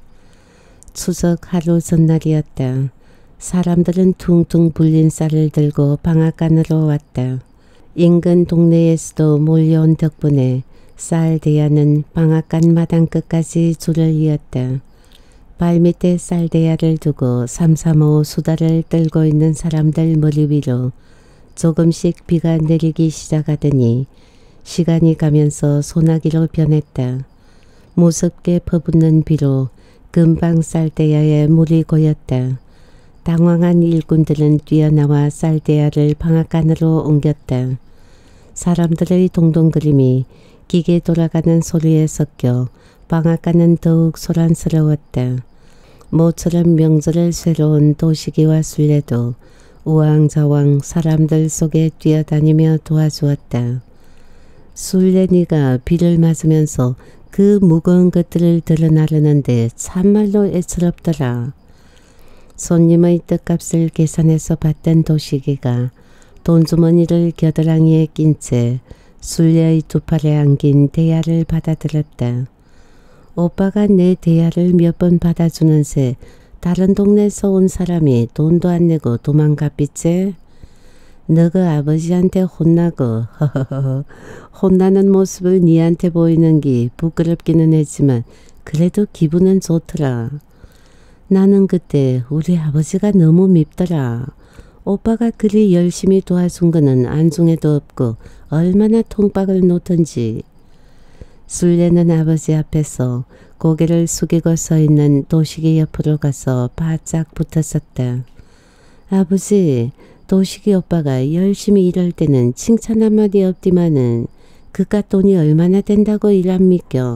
추석 하루 전날이었다. 사람들은 퉁퉁 불린 쌀을 들고 방앗간으로 왔다. 인근 동네에서도 몰려온 덕분에 쌀 대야는 방앗간 마당 끝까지 줄을 이었다. 발밑에 쌀 대야를 두고 삼삼오오 수다를 떨고 있는 사람들 머리 위로 조금씩 비가 내리기 시작하더니 시간이 가면서 소나기로 변했다. 무섭게 퍼붓는 비로 금방 쌀대야에 물이 고였다. 당황한 일꾼들은 뛰어나와 쌀대야를 방앗간으로 옮겼다. 사람들의 동동거림이 기계 돌아가는 소리에 섞여 방앗간은 더욱 소란스러웠다. 모처럼 명절을 새로운 도시기와 술래도 우왕좌왕 사람들 속에 뛰어다니며 도와주었다. 술래니가 비를 맞으면서 그 무거운 것들을 들어 나르는데 참말로 애처롭더라. 손님의 떡값을 계산해서 받던 도시기가 돈주머니를 겨드랑이에 낀 채 술래의 두 팔에 안긴 대야를 받아들었다. 오빠가 내 대야를 몇 번 받아주는 새 다른 동네에서 온 사람이 돈도 안 내고 도망갔비째? 너가 아버지한테 혼나고 허허허 혼나는 모습을 니한테 보이는 게 부끄럽기는 했지만 그래도 기분은 좋더라. 나는 그때 우리 아버지가 너무 밉더라. 오빠가 그리 열심히 도와준 거는 안중에도 없고 얼마나 통박을 놓던지. 술래는 아버지 앞에서 고개를 숙이고 서 있는 도식이 옆으로 가서 바짝 붙었었다. 아버지, 도식이 오빠가 열심히 일할 때는 칭찬 한마디 없디만은 그깟 돈이 얼마나 된다고 일합니까?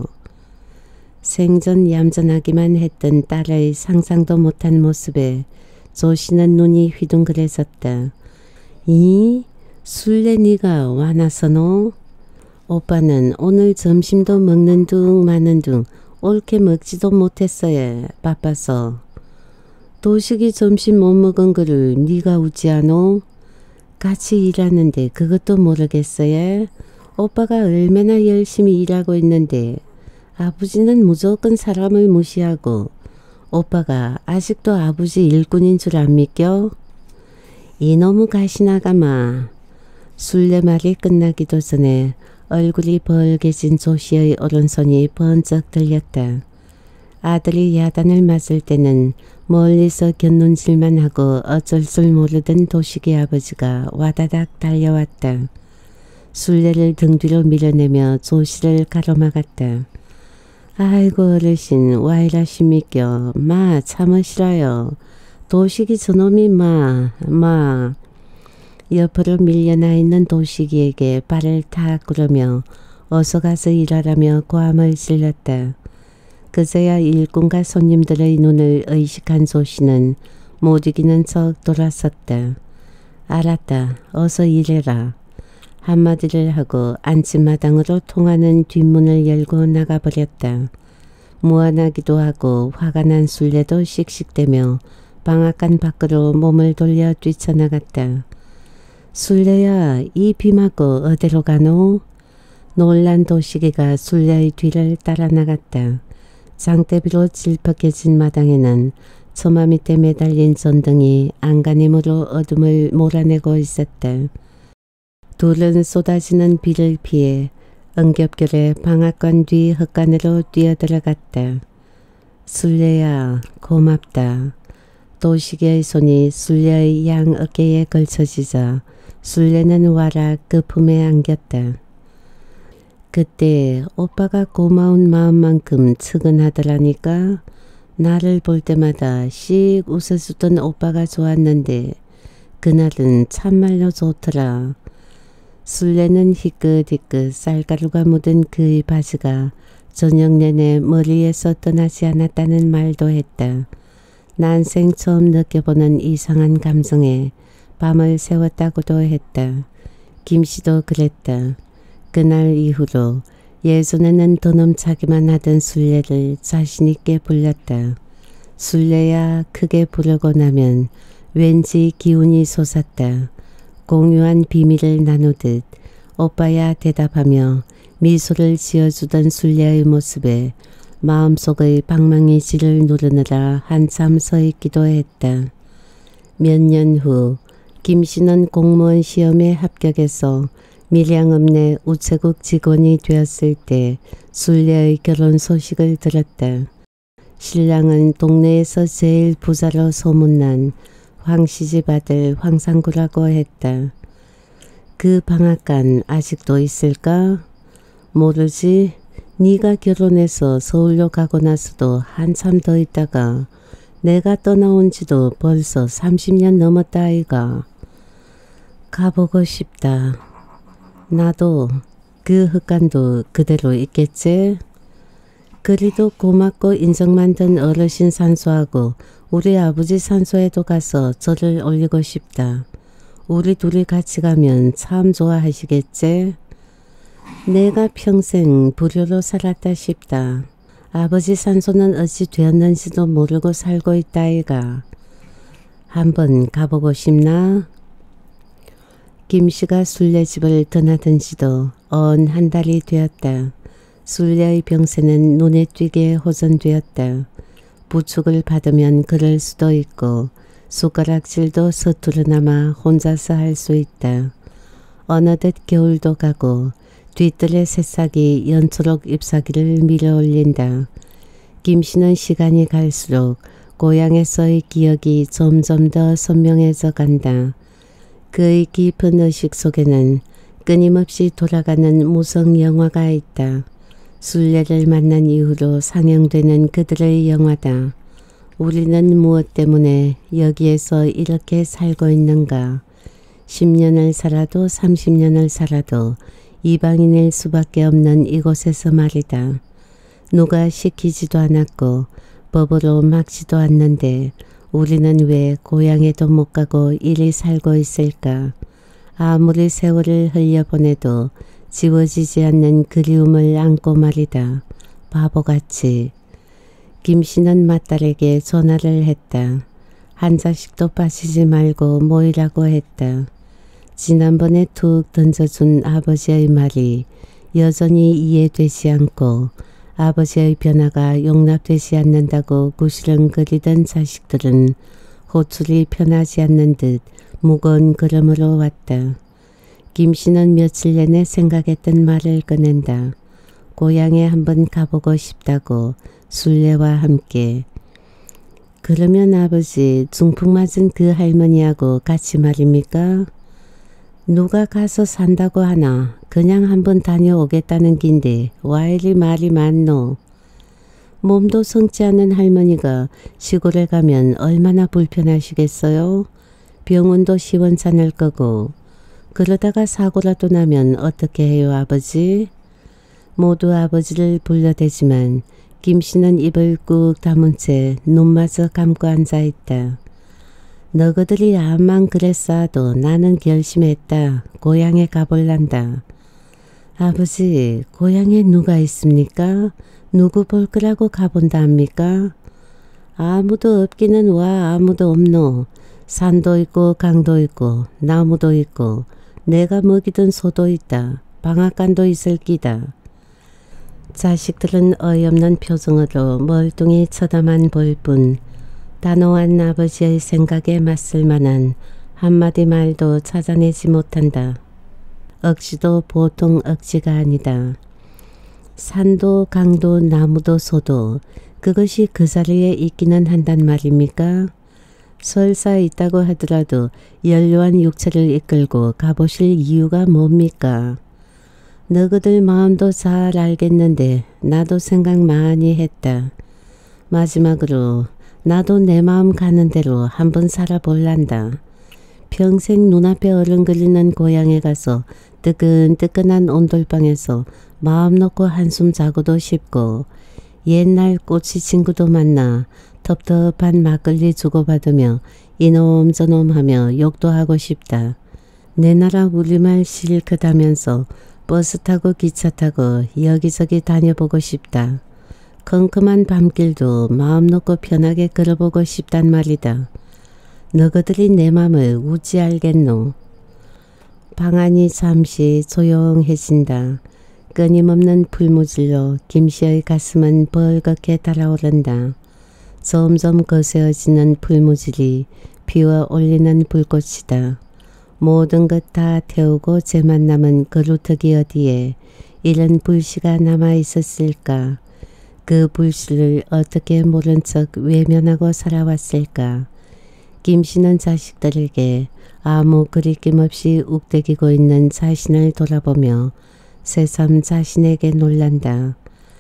생전 얌전하기만 했던 딸의 상상도 못한 모습에 조씨는 눈이 휘둥그레졌다. 이? 술래 니가 와나서노? 오빠는 오늘 점심도 먹는 둥 마는 둥 옳게 먹지도 못했어요. 바빠서. 도식이 점심 못 먹은 거를 니가 우찌하노? 같이 일하는데 그것도 모르겠어요? 오빠가 얼마나 열심히 일하고 있는데 아버지는 무조건 사람을 무시하고 오빠가 아직도 아버지 일꾼인 줄 안 믿겨? 이놈의 가시나가마. 술래 말이 끝나기도 전에 얼굴이 벌게진 조씨의 오른손이 번쩍 들렸다. 아들이 야단을 맞을 때는 멀리서 곁눈질만 하고 어쩔 줄 모르던 도식이 아버지가 와다닥 달려왔다. 술래를 등 뒤로 밀어내며 조씨를 가로막았다. 아이고 어르신 와 이라십니까? 마 참으시라요. 도식이 저놈이 마 마. 옆으로 밀려나 있는 도식이에게 발을 탁 구르며 어서 가서 일하라며 고함을 질렀다. 그제야 일꾼과 손님들의 눈을 의식한 조씨는 못 이기는 척 돌아섰다. 알았다. 어서 일해라. 한마디를 하고 안집마당으로 통하는 뒷문을 열고 나가버렸다. 무안하기도 하고 화가 난 술래도 씩씩대며 방앗간 밖으로 몸을 돌려 뛰쳐나갔다. 술래야, 이 비 맞고 어디로 가노? 놀란 도시기가 술래의 뒤를 따라 나갔다. 장대비로 질퍽해진 마당에는 처마 밑에 매달린 전등이 안간힘으로 어둠을 몰아내고 있었다. 둘은 쏟아지는 비를 피해 응겹결에 방앗간 뒤 흙간으로 뛰어들어갔다. 술래야, 고맙다. 도시계의 손이 술래의 양 어깨에 걸쳐지자 술래는 와락 그 품에 안겼다. 그때 오빠가 고마운 마음만큼 측은하더라니까. 나를 볼 때마다 씩 웃어주던 오빠가 좋았는데 그날은 참말로 좋더라. 술래는 희끗희끗 쌀가루가 묻은 그의 바지가 저녁 내내 머리에서 떠나지 않았다는 말도 했다. 난생 처음 느껴보는 이상한 감성에 밤을 새웠다고도 했다. 김씨도 그랬다. 그날 이후로 예전에는 더넘차기만 하던 술래를 자신있게 불렀다. 술래야, 크게 부르고 나면 왠지 기운이 솟았다. 공유한 비밀을 나누듯 오빠야 대답하며 미소를 지어주던 술래의 모습에 마음속의 방망이질을 누르느라 한참 서 있기도 했다. 몇 년 후 김씨는 공무원 시험에 합격해서 밀양읍내 우체국 직원이 되었을 때 술래의 결혼 소식을 들었다. 신랑은 동네에서 제일 부자로 소문난 황씨집 아들 황상구라고 했다. 그 방앗간 아직도 있을까? 모르지. 네가 결혼해서 서울로 가고 나서도 한참 더 있다가 내가 떠나온 지도 벌써 삼십 년 넘었다 아이가. 가보고 싶다. 나도. 그 흙간도 그대로 있겠지? 그리도 고맙고 인정만 든 어르신 산소하고 우리 아버지 산소에도 가서 절을 올리고 싶다. 우리 둘이 같이 가면 참 좋아하시겠지? 내가 평생 불효로 살았다 싶다. 아버지 산소는 어찌 되었는지도 모르고 살고 있다 아이가. 한번 가보고 싶나? 김씨가 술래집을 드나든 지도 언 한 달이 되었다. 술래의 병세는 눈에 띄게 호전되었다. 부축을 받으면 그럴 수도 있고 숟가락질도 서투르나마 혼자서 할 수 있다. 어느덧 겨울도 가고 뒤뜰의 새싹이 연초록 잎사귀를 밀어올린다. 김씨는 시간이 갈수록 고향에서의 기억이 점점 더 선명해져 간다. 그의 깊은 의식 속에는 끊임없이 돌아가는 무성 영화가 있다. 술래를 만난 이후로 상영되는 그들의 영화다. 우리는 무엇 때문에 여기에서 이렇게 살고 있는가? 십 년을 살아도 삼십 년을 살아도 이방인일 수밖에 없는 이곳에서 말이다. 누가 시키지도 않았고 법으로 막지도 않는데 우리는 왜 고향에도 못 가고 이리 살고 있을까? 아무리 세월을 흘려보내도 지워지지 않는 그리움을 안고 말이다. 바보같이. 김씨는 맏딸에게 전화를 했다. 한 자식도 빠지지 말고 모이라고 했다. 지난번에 툭 던져준 아버지의 말이 여전히 이해되지 않고 아버지의 변화가 용납되지 않는다고 구시렁거리던 자식들은 호출이 편하지 않는 듯 무거운 걸음으로 왔다. 김씨는 며칠 내내 생각했던 말을 꺼낸다. 고향에 한번 가보고 싶다고 술래와 함께. 그러면 아버지 중풍 맞은 그 할머니하고 같이 말입니까? 누가 가서 산다고 하나 그냥 한번 다녀오겠다는 긴데 와 이리 말이 많노. 몸도 성치 않은 할머니가 시골에 가면 얼마나 불편하시겠어요? 병원도 시원찮을 거고. 그러다가 사고라도 나면 어떻게 해요 아버지? 모두 아버지를 불러대지만 김씨는 입을 꾹 다문 채 눈마저 감고 앉아있다. 너희들이 암만 그랬어도 나는 결심했다. 고향에 가볼란다. 아버지, 고향에 누가 있습니까? 누구 볼 거라고 가본다 합니까? 아무도 없기는 와 아무도 없노. 산도 있고 강도 있고 나무도 있고 내가 먹이던 소도 있다. 방앗간도 있을 끼다. 자식들은 어이없는 표정으로 멀뚱히 쳐다만 볼 뿐 단호한 아버지의 생각에 맞설 만한 한마디 말도 찾아내지 못한다. 억지도 보통 억지가 아니다. 산도 강도 나무도 소도 그것이 그 자리에 있기는 한단 말입니까? 설사 있다고 하더라도 연료한 육체를 이끌고 가보실 이유가 뭡니까? 너희들 마음도 잘 알겠는데 나도 생각 많이 했다. 마지막으로 나도 내 마음 가는 대로 한번 살아볼란다. 평생 눈앞에 어른거리는 고향에 가서 뜨끈뜨끈한 온돌방에서 마음 놓고 한숨 자고도 싶고 옛날 꼬치 친구도 만나 텁텁한 막걸리 주고받으며 이놈 저놈 하며 욕도 하고 싶다. 내 나라 우리말 실컷하면서 버스 타고 기차 타고 여기저기 다녀보고 싶다. 컴컴한 밤길도 마음 놓고 편하게 걸어보고 싶단 말이다. 너희들이 내 맘을 어찌 알겠노? 방안이 잠시 조용해진다. 끊임없는 풀무질로 김씨의 가슴은 벌겋게 달아오른다. 점점 거세어지는 풀무질이 피워 올리는 불꽃이다. 모든 것 다 태우고 재만 남은 그루터기 어디에 이런 불씨가 남아있었을까? 그 불씨를 어떻게 모른 척 외면하고 살아왔을까? 김씨는 자식들에게 아무 그리낌 없이 욱대기고 있는 자신을 돌아보며 새삼 자신에게 놀란다.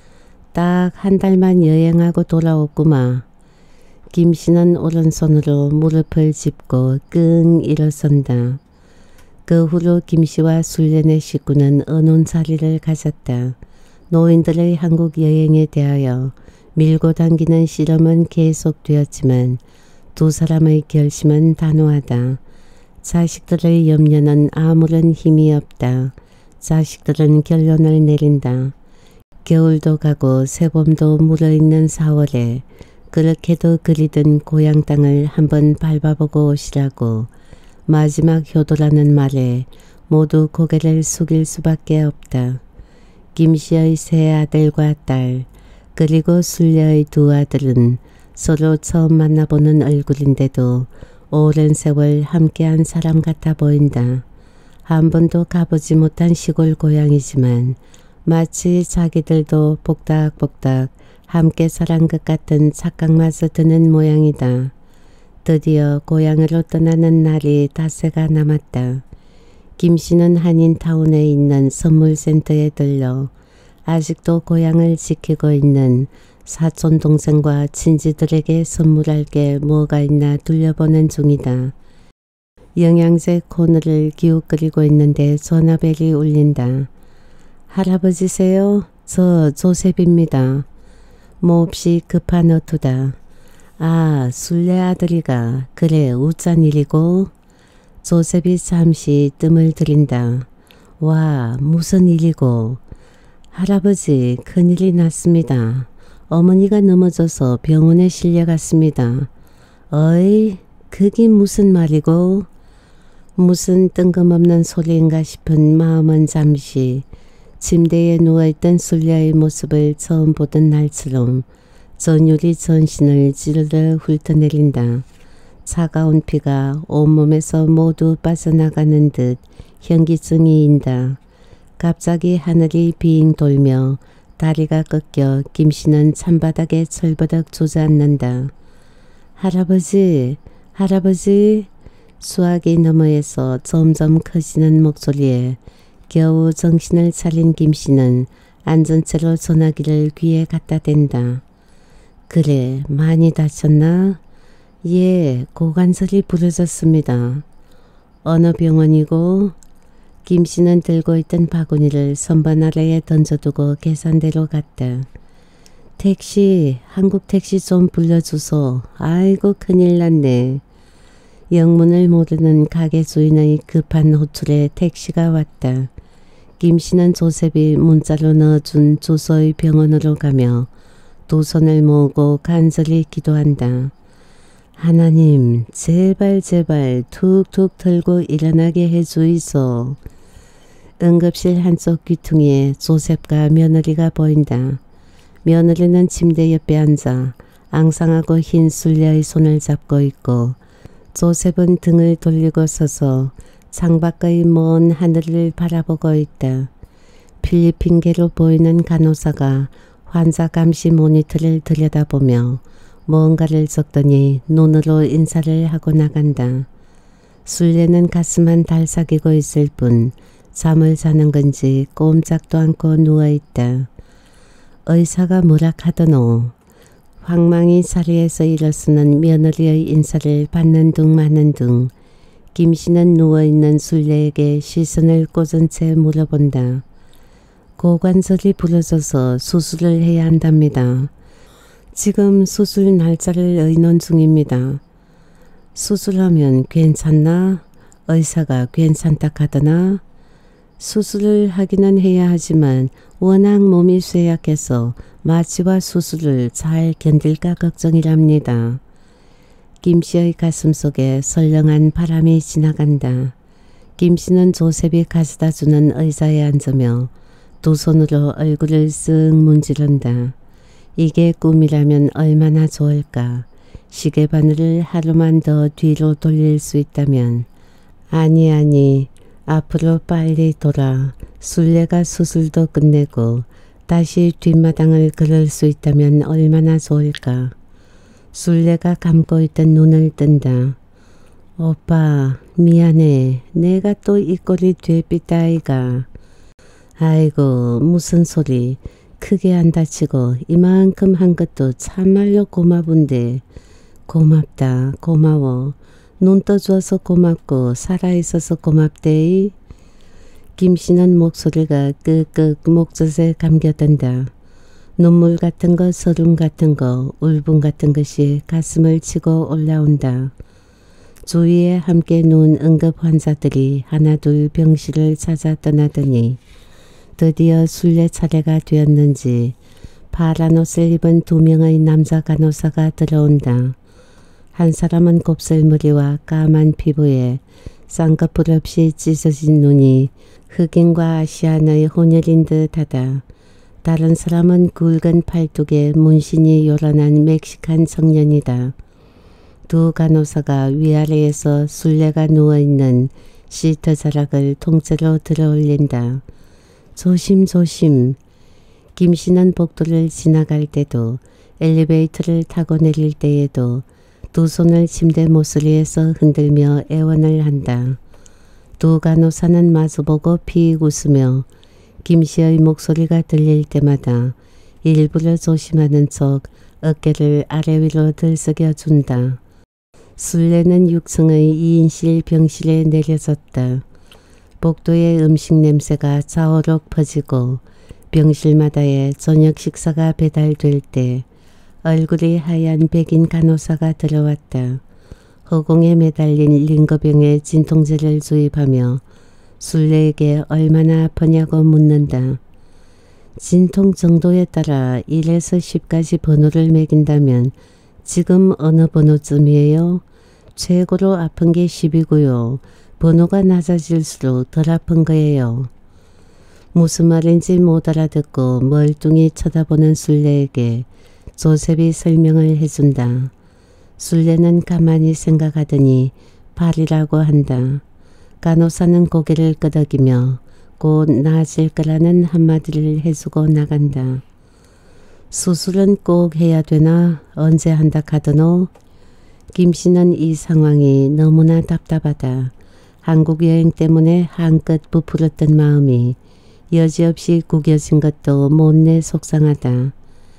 딱 한 달만 여행하고 돌아왔구마. 김씨는 오른손으로 무릎을 짚고 끙 일어선다. 그 후로 김씨와 술래네 식구는 어놓은 자리를 가졌다. 노인들의 한국 여행에 대하여 밀고 당기는 씨름은 계속되었지만 두 사람의 결심은 단호하다. 자식들의 염려는 아무런 힘이 없다. 자식들은 결론을 내린다. 겨울도 가고 새봄도 물어있는 사월에 그렇게도 그리던 고향 땅을 한번 밟아보고 오시라고 마지막 효도라는 말에 모두 고개를 숙일 수밖에 없다. 김씨의 세 아들과 딸 그리고 술래의 두 아들은 서로 처음 만나보는 얼굴인데도 오랜 세월 함께한 사람 같아 보인다. 한 번도 가보지 못한 시골 고향이지만 마치 자기들도 복닥복닥 함께 살한 것 같은 착각마저 드는 모양이다. 드디어 고향으로 떠나는 날이 닷새가 남았다. 김씨는 한인타운에 있는 선물센터에 들러 아직도 고향을 지키고 있는 사촌동생과 친지들에게 선물할 게 뭐가 있나 둘러보는 중이다. 영양제 코너를 기웃거리고 있는데 전화벨이 울린다. 할아버지세요? 저 조셉입니다. 몹시 급한 어투다. 아, 술래 아들이가 그래 우짠 일이고? 조셉이 잠시 뜸을 들인다. 와, 무슨 일이고? 할아버지, 큰일이 났습니다. 어머니가 넘어져서 병원에 실려갔습니다. 어이, 그게 무슨 말이고? 무슨 뜬금없는 소리인가 싶은 마음은 잠시 침대에 누워있던 술래의 모습을 처음 보던 날처럼 전율이 전신을 찌르르 훑어내린다. 차가운 피가 온몸에서 모두 빠져나가는 듯 현기증이 인다. 갑자기 하늘이 빙 돌며 다리가 꺾여 김씨는 찬바닥에 철버덕 주저앉는다. 할아버지, 할아버지. 수화기 너머에서 점점 커지는 목소리에 겨우 정신을 차린 김씨는 앉은 채로 전화기를 귀에 갖다 댄다. 그래, 많이 다쳤나? 예, 고관절이 부러졌습니다. 어느 병원이고? 김씨는 들고 있던 바구니를 선반 아래에 던져두고 계산대로 갔다. 택시, 한국 택시 좀 불러주소. 아이고 큰일 났네. 영문을 모르는 가게 주인의 급한 호출에 택시가 왔다. 김씨는 조셉이 문자로 넣어준 주소의 병원으로 가며 두 손을 모으고 간절히 기도한다. 하나님 제발 제발 툭툭 털고 일어나게 해주이소. 응급실 한쪽 귀퉁이에 조셉과 며느리가 보인다. 며느리는 침대 옆에 앉아 앙상하고 흰 순례의 손을 잡고 있고 조셉은 등을 돌리고 서서 창밖의 먼 하늘을 바라보고 있다. 필리핀계로 보이는 간호사가 환자 감시 모니터를 들여다보며 뭔가를 적더니 눈으로 인사를 하고 나간다. 순례는 가슴만 달삭이고 있을 뿐 잠을 자는 건지 꼼짝도 않고 누워있다. 의사가 뭐라 하더노. 황망이 자리에서 일어서는 며느리의 인사를 받는 둥 마는 둥 김씨는 누워있는 순례에게 시선을 꽂은 채 물어본다. 고관절이 부러져서 수술을 해야 한답니다. 지금 수술 날짜를 의논 중입니다. 수술하면 괜찮나? 의사가 괜찮다 하더나? 수술을 하기는 해야 하지만 워낙 몸이 쇠약해서 마취와 수술을 잘 견딜까 걱정이랍니다. 김씨의 가슴속에 설렁한 바람이 지나간다. 김씨는 조셉이 가져다 주는 의자에 앉으며 두 손으로 얼굴을 쓱 문지른다. 이게 꿈이라면 얼마나 좋을까. 시계바늘을 하루만 더 뒤로 돌릴 수 있다면. 아니 아니 앞으로 빨리 돌아 순례가 수술도 끝내고 다시 뒷마당을 걸을 수 있다면 얼마나 좋을까. 순례가 감고 있던 눈을 뜬다. 오빠 미안해. 내가 또 이 꼴이 되삐다 아이가. 아이고 무슨 소리. 크게 안 다치고 이만큼 한 것도 참말로 고마운데. 고맙다 고마워. 눈 떠줘서 고맙고 살아있어서 고맙대이. 김씨는 목소리가 끄끄 목젖에 감겨든다. 눈물 같은 거 서름 같은 거 울분 같은 것이 가슴을 치고 올라온다. 주위에 함께 누운 응급 환자들이 하나둘 병실을 찾아 떠나더니 드디어 순례 차례가 되었는지 파란 옷을 입은 두 명의 남자 간호사가 들어온다. 한 사람은 곱슬머리와 까만 피부에 쌍꺼풀 없이 찢어진 눈이 흑인과 아시안의 혼혈인 듯하다. 다른 사람은 굵은 팔뚝에 문신이 요란한 멕시칸 청년이다. 두 간호사가 위아래에서 순례가 누워있는 시트 자락을 통째로 들어올린다. 조심조심. 김씨는 복도를 지나갈 때도 엘리베이터를 타고 내릴 때에도 두 손을 침대 모서리에서 흔들며 애원을 한다. 두 간호사는 마주보고 피익 웃으며 김씨의 목소리가 들릴 때마다 일부러 조심하는 척 어깨를 아래 위로 들썩여 준다. 순례는 육 층의 이 인실 병실에 내려졌다. 복도의 음식 냄새가 자오록 퍼지고 병실마다에 저녁 식사가 배달될 때 얼굴이 하얀 백인 간호사가 들어왔다. 허공에 매달린 링거병에 진통제를 주입하며 순례에게 얼마나 아프냐고 묻는다. 진통 정도에 따라 일에서 십까지 번호를 매긴다면 지금 어느 번호쯤이에요? 최고로 아픈 게 십이고요. 번호가 낮아질수록 덜 아픈 거예요. 무슨 말인지 못 알아듣고 멀뚱히 쳐다보는 순례에게 조셉이 설명을 해준다. 순례는 가만히 생각하더니 발이라고 한다. 간호사는 고개를 끄덕이며 곧 나아질 거라는 한마디를 해주고 나간다. 수술은 꼭 해야 되나? 언제 한다 카드노? 김씨는 이 상황이 너무나 답답하다. 한국 여행 때문에 한껏 부풀었던 마음이 여지없이 구겨진 것도 못내 속상하다.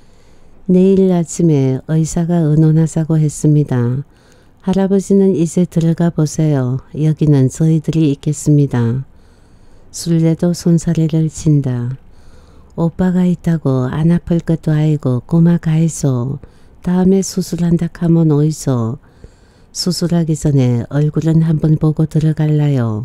내일 아침에 의사가 의논하자고 했습니다. 할아버지는 이제 들어가 보세요. 여기는 저희들이 있겠습니다. 순례도 손사래를 친다. 오빠가 있다고 안 아플 것도 아니고 고마 가이소. 다음에 수술한다 하면 어이소. 수술하기 전에 얼굴은 한번 보고 들어갈라요.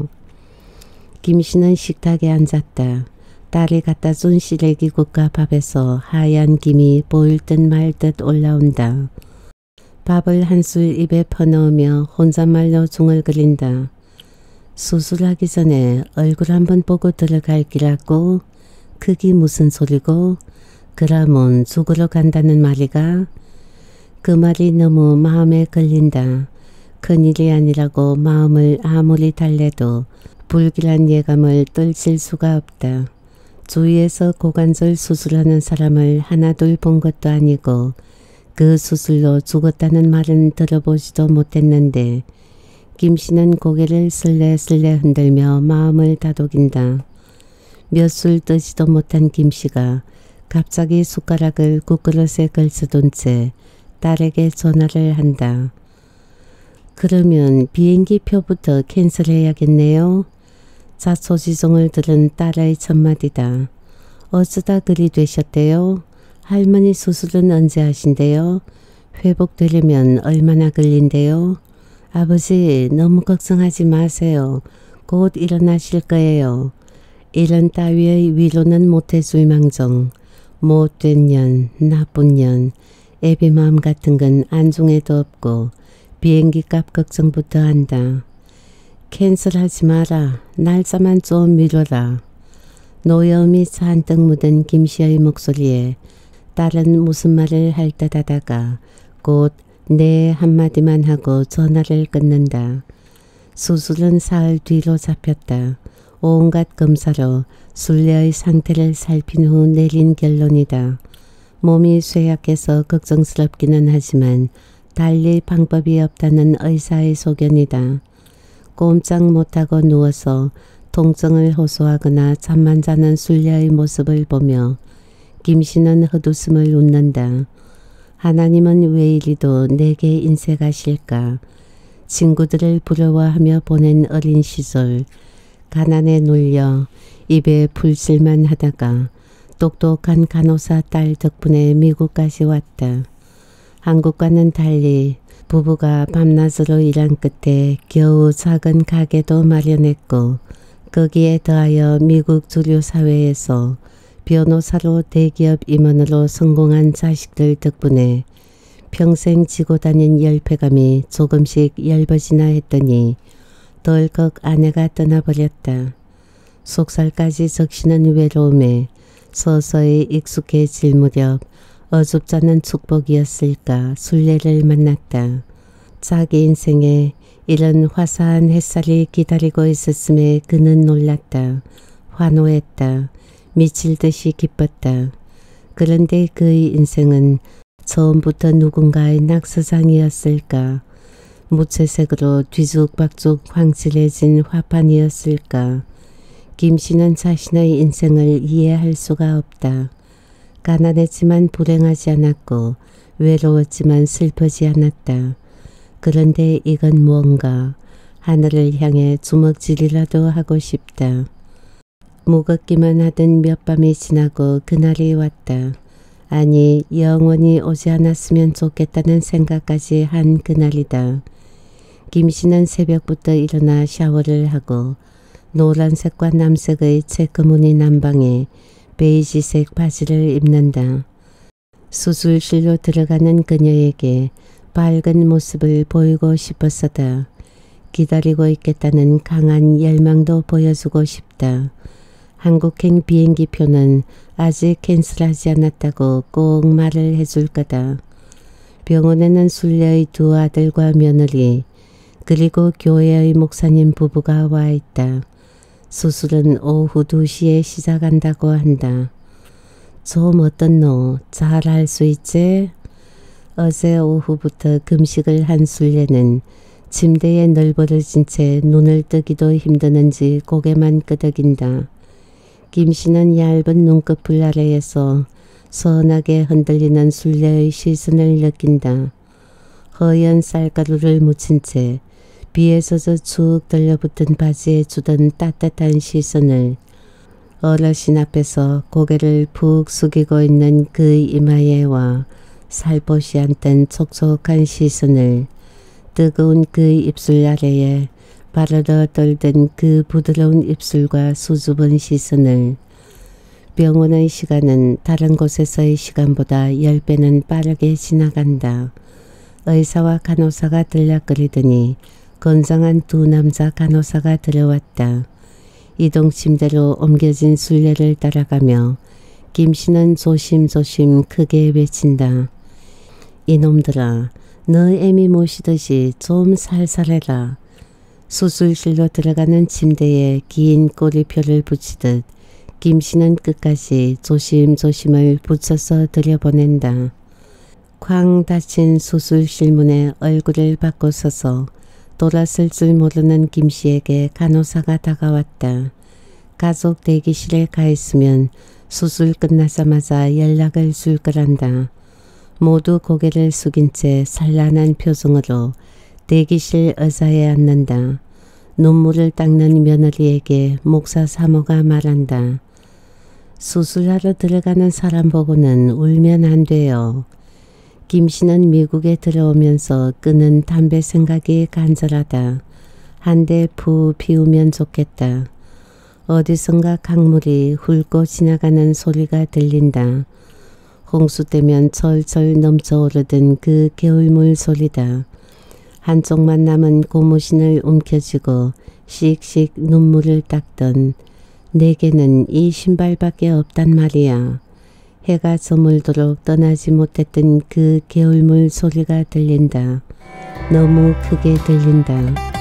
김씨는 식탁에 앉았다. 딸이 갖다 준 시래기국과 밥에서 하얀 김이 보일 듯 말 듯 올라온다. 밥을 한술 입에 퍼넣으며 혼잣말로 중얼거린다. 수술하기 전에 얼굴 한번 보고 들어갈 기라고? 그게 무슨 소리고? 그라면 죽으러 간다는 말이가? 그 말이 너무 마음에 걸린다. 큰일이 아니라고 마음을 아무리 달래도 불길한 예감을 떨칠 수가 없다. 주위에서 고관절 수술하는 사람을 하나둘 본 것도 아니고 그 수술로 죽었다는 말은 들어보지도 못했는데 김씨는 고개를 슬레슬레 흔들며 마음을 다독인다. 몇 술 뜨지도 못한 김씨가 갑자기 숟가락을 국그릇에 걸쳐둔 채 딸에게 전화를 한다. 그러면 비행기 표부터 캔슬해야겠네요. 자초지종을 들은 딸의 첫마디다. 어쩌다 그리 되셨대요? 할머니 수술은 언제 하신대요? 회복되려면 얼마나 걸린대요? 아버지 너무 걱정하지 마세요. 곧 일어나실 거예요. 이런 따위의 위로는 못해줄 망정. 못된 년, 나쁜 년, 애비 마음 같은 건 안중에도 없고 비행기 값 걱정부터 한다. 캔슬하지 마라. 날짜만 좀 미뤄라. 노여움이 잔뜩 묻은 김씨의 목소리에 딸은 무슨 말을 할 듯 하다가 곧 네 한마디만 하고 전화를 끊는다. 수술은 사흘 뒤로 잡혔다. 온갖 검사로 순례의 상태를 살핀 후 내린 결론이다. 몸이 쇠약해서 걱정스럽기는 하지만 달리 방법이 없다는 의사의 소견이다. 꼼짝 못하고 누워서 통증을 호소하거나 잠만 자는 순례의 모습을 보며 김씨는 헛웃음을 웃는다. 하나님은 왜 이리도 내게 인색하실까. 친구들을 부러워하며 보낸 어린 시절 가난에 눌려 입에 풀칠만 하다가 똑똑한 간호사 딸 덕분에 미국까지 왔다. 한국과는 달리 부부가 밤낮으로 일한 끝에 겨우 작은 가게도 마련했고 거기에 더하여 미국 주류 사회에서 변호사로 대기업 임원으로 성공한 자식들 덕분에 평생 지고 다닌 열패감이 조금씩 엷어지나 했더니 덜컥 아내가 떠나버렸다. 속살까지 적시는 외로움에 서서히 익숙해질 무렵 어줍잖은 축복이었을까 순례를 만났다. 자기 인생에 이런 화사한 햇살이 기다리고 있었음에 그는 놀랐다. 환호했다. 미칠 듯이 기뻤다. 그런데 그의 인생은 처음부터 누군가의 낙서장이었을까? 무채색으로 뒤죽박죽 황칠해진 화판이었을까? 김씨는 자신의 인생을 이해할 수가 없다. 가난했지만 불행하지 않았고 외로웠지만 슬프지 않았다. 그런데 이건 무언가 하늘을 향해 주먹질이라도 하고 싶다. 무겁기만 하던 몇 밤이 지나고 그날이 왔다. 아니 영원히 오지 않았으면 좋겠다는 생각까지 한 그날이다. 김씨는 새벽부터 일어나 샤워를 하고 노란색과 남색의 체크무늬 남방에 베이지색 바지를 입는다. 수술실로 들어가는 그녀에게 밝은 모습을 보이고 싶었어다. 기다리고 있겠다는 강한 열망도 보여주고 싶다. 한국행 비행기 표는 아직 캔슬하지 않았다고 꼭 말을 해줄 거다. 병원에는 순례의 두 아들과 며느리 그리고 교회의 목사님 부부가 와 있다. 수술은 오후 두 시에 시작한다고 한다. 좀 어떻노? 잘 할 수 있지? 어제 오후부터 금식을 한 순례는 침대에 널브러진 채 눈을 뜨기도 힘드는지 고개만 끄덕인다. 김씨는 얇은 눈꺼풀 아래에서 선하게 흔들리는 순례의 시선을 느낀다. 허연 쌀가루를 묻힌 채 비에 젖어 축 들려붙은 바지에 주던 따뜻한 시선을 어르신 앞에서 고개를 푹 숙이고 있는 그의 이마에와 살포시 않던 촉촉한 시선을 뜨거운 그의 입술 아래에 바르르 떨던 그 부드러운 입술과 수줍은 시선을 병원의 시간은 다른 곳에서의 시간보다 열 배는 빠르게 지나간다. 의사와 간호사가 들락거리더니 건장한 두 남자 간호사가 들어왔다. 이동 침대로 옮겨진 순례를 따라가며 김씨는 조심조심 크게 외친다. 이놈들아, 너 애미 모시듯이 좀 살살해라. 수술실로 들어가는 침대에 긴 꼬리표를 붙이듯 김씨는 끝까지 조심조심을 붙여서 들여보낸다. 쾅 닫힌 수술실 문에 얼굴을 받고 서서 돌아설 줄 모르는 김씨에게 간호사가 다가왔다. 가족 대기실에 가 있으면 수술 끝나자마자 연락을 줄 거란다. 모두 고개를 숙인 채 산란한 표정으로 대기실 의자에 앉는다. 눈물을 닦는 며느리에게 목사 사모가 말한다. 수술하러 들어가는 사람 보고는 울면 안 돼요. 김씨는 미국에 들어오면서 끊은 담배 생각이 간절하다. 한 대 푸 피우면 좋겠다. 어디선가 강물이 훑고 지나가는 소리가 들린다. 홍수 때면 철철 넘쳐오르던 그 개울물 소리다. 한쪽만 남은 고무신을 움켜쥐고 씩씩 눈물을 닦던 내게는 이 신발밖에 없단 말이야. 해가 저물도록 떠나지 못했던 그 개울물 소리가 들린다. 너무 크게 들린다.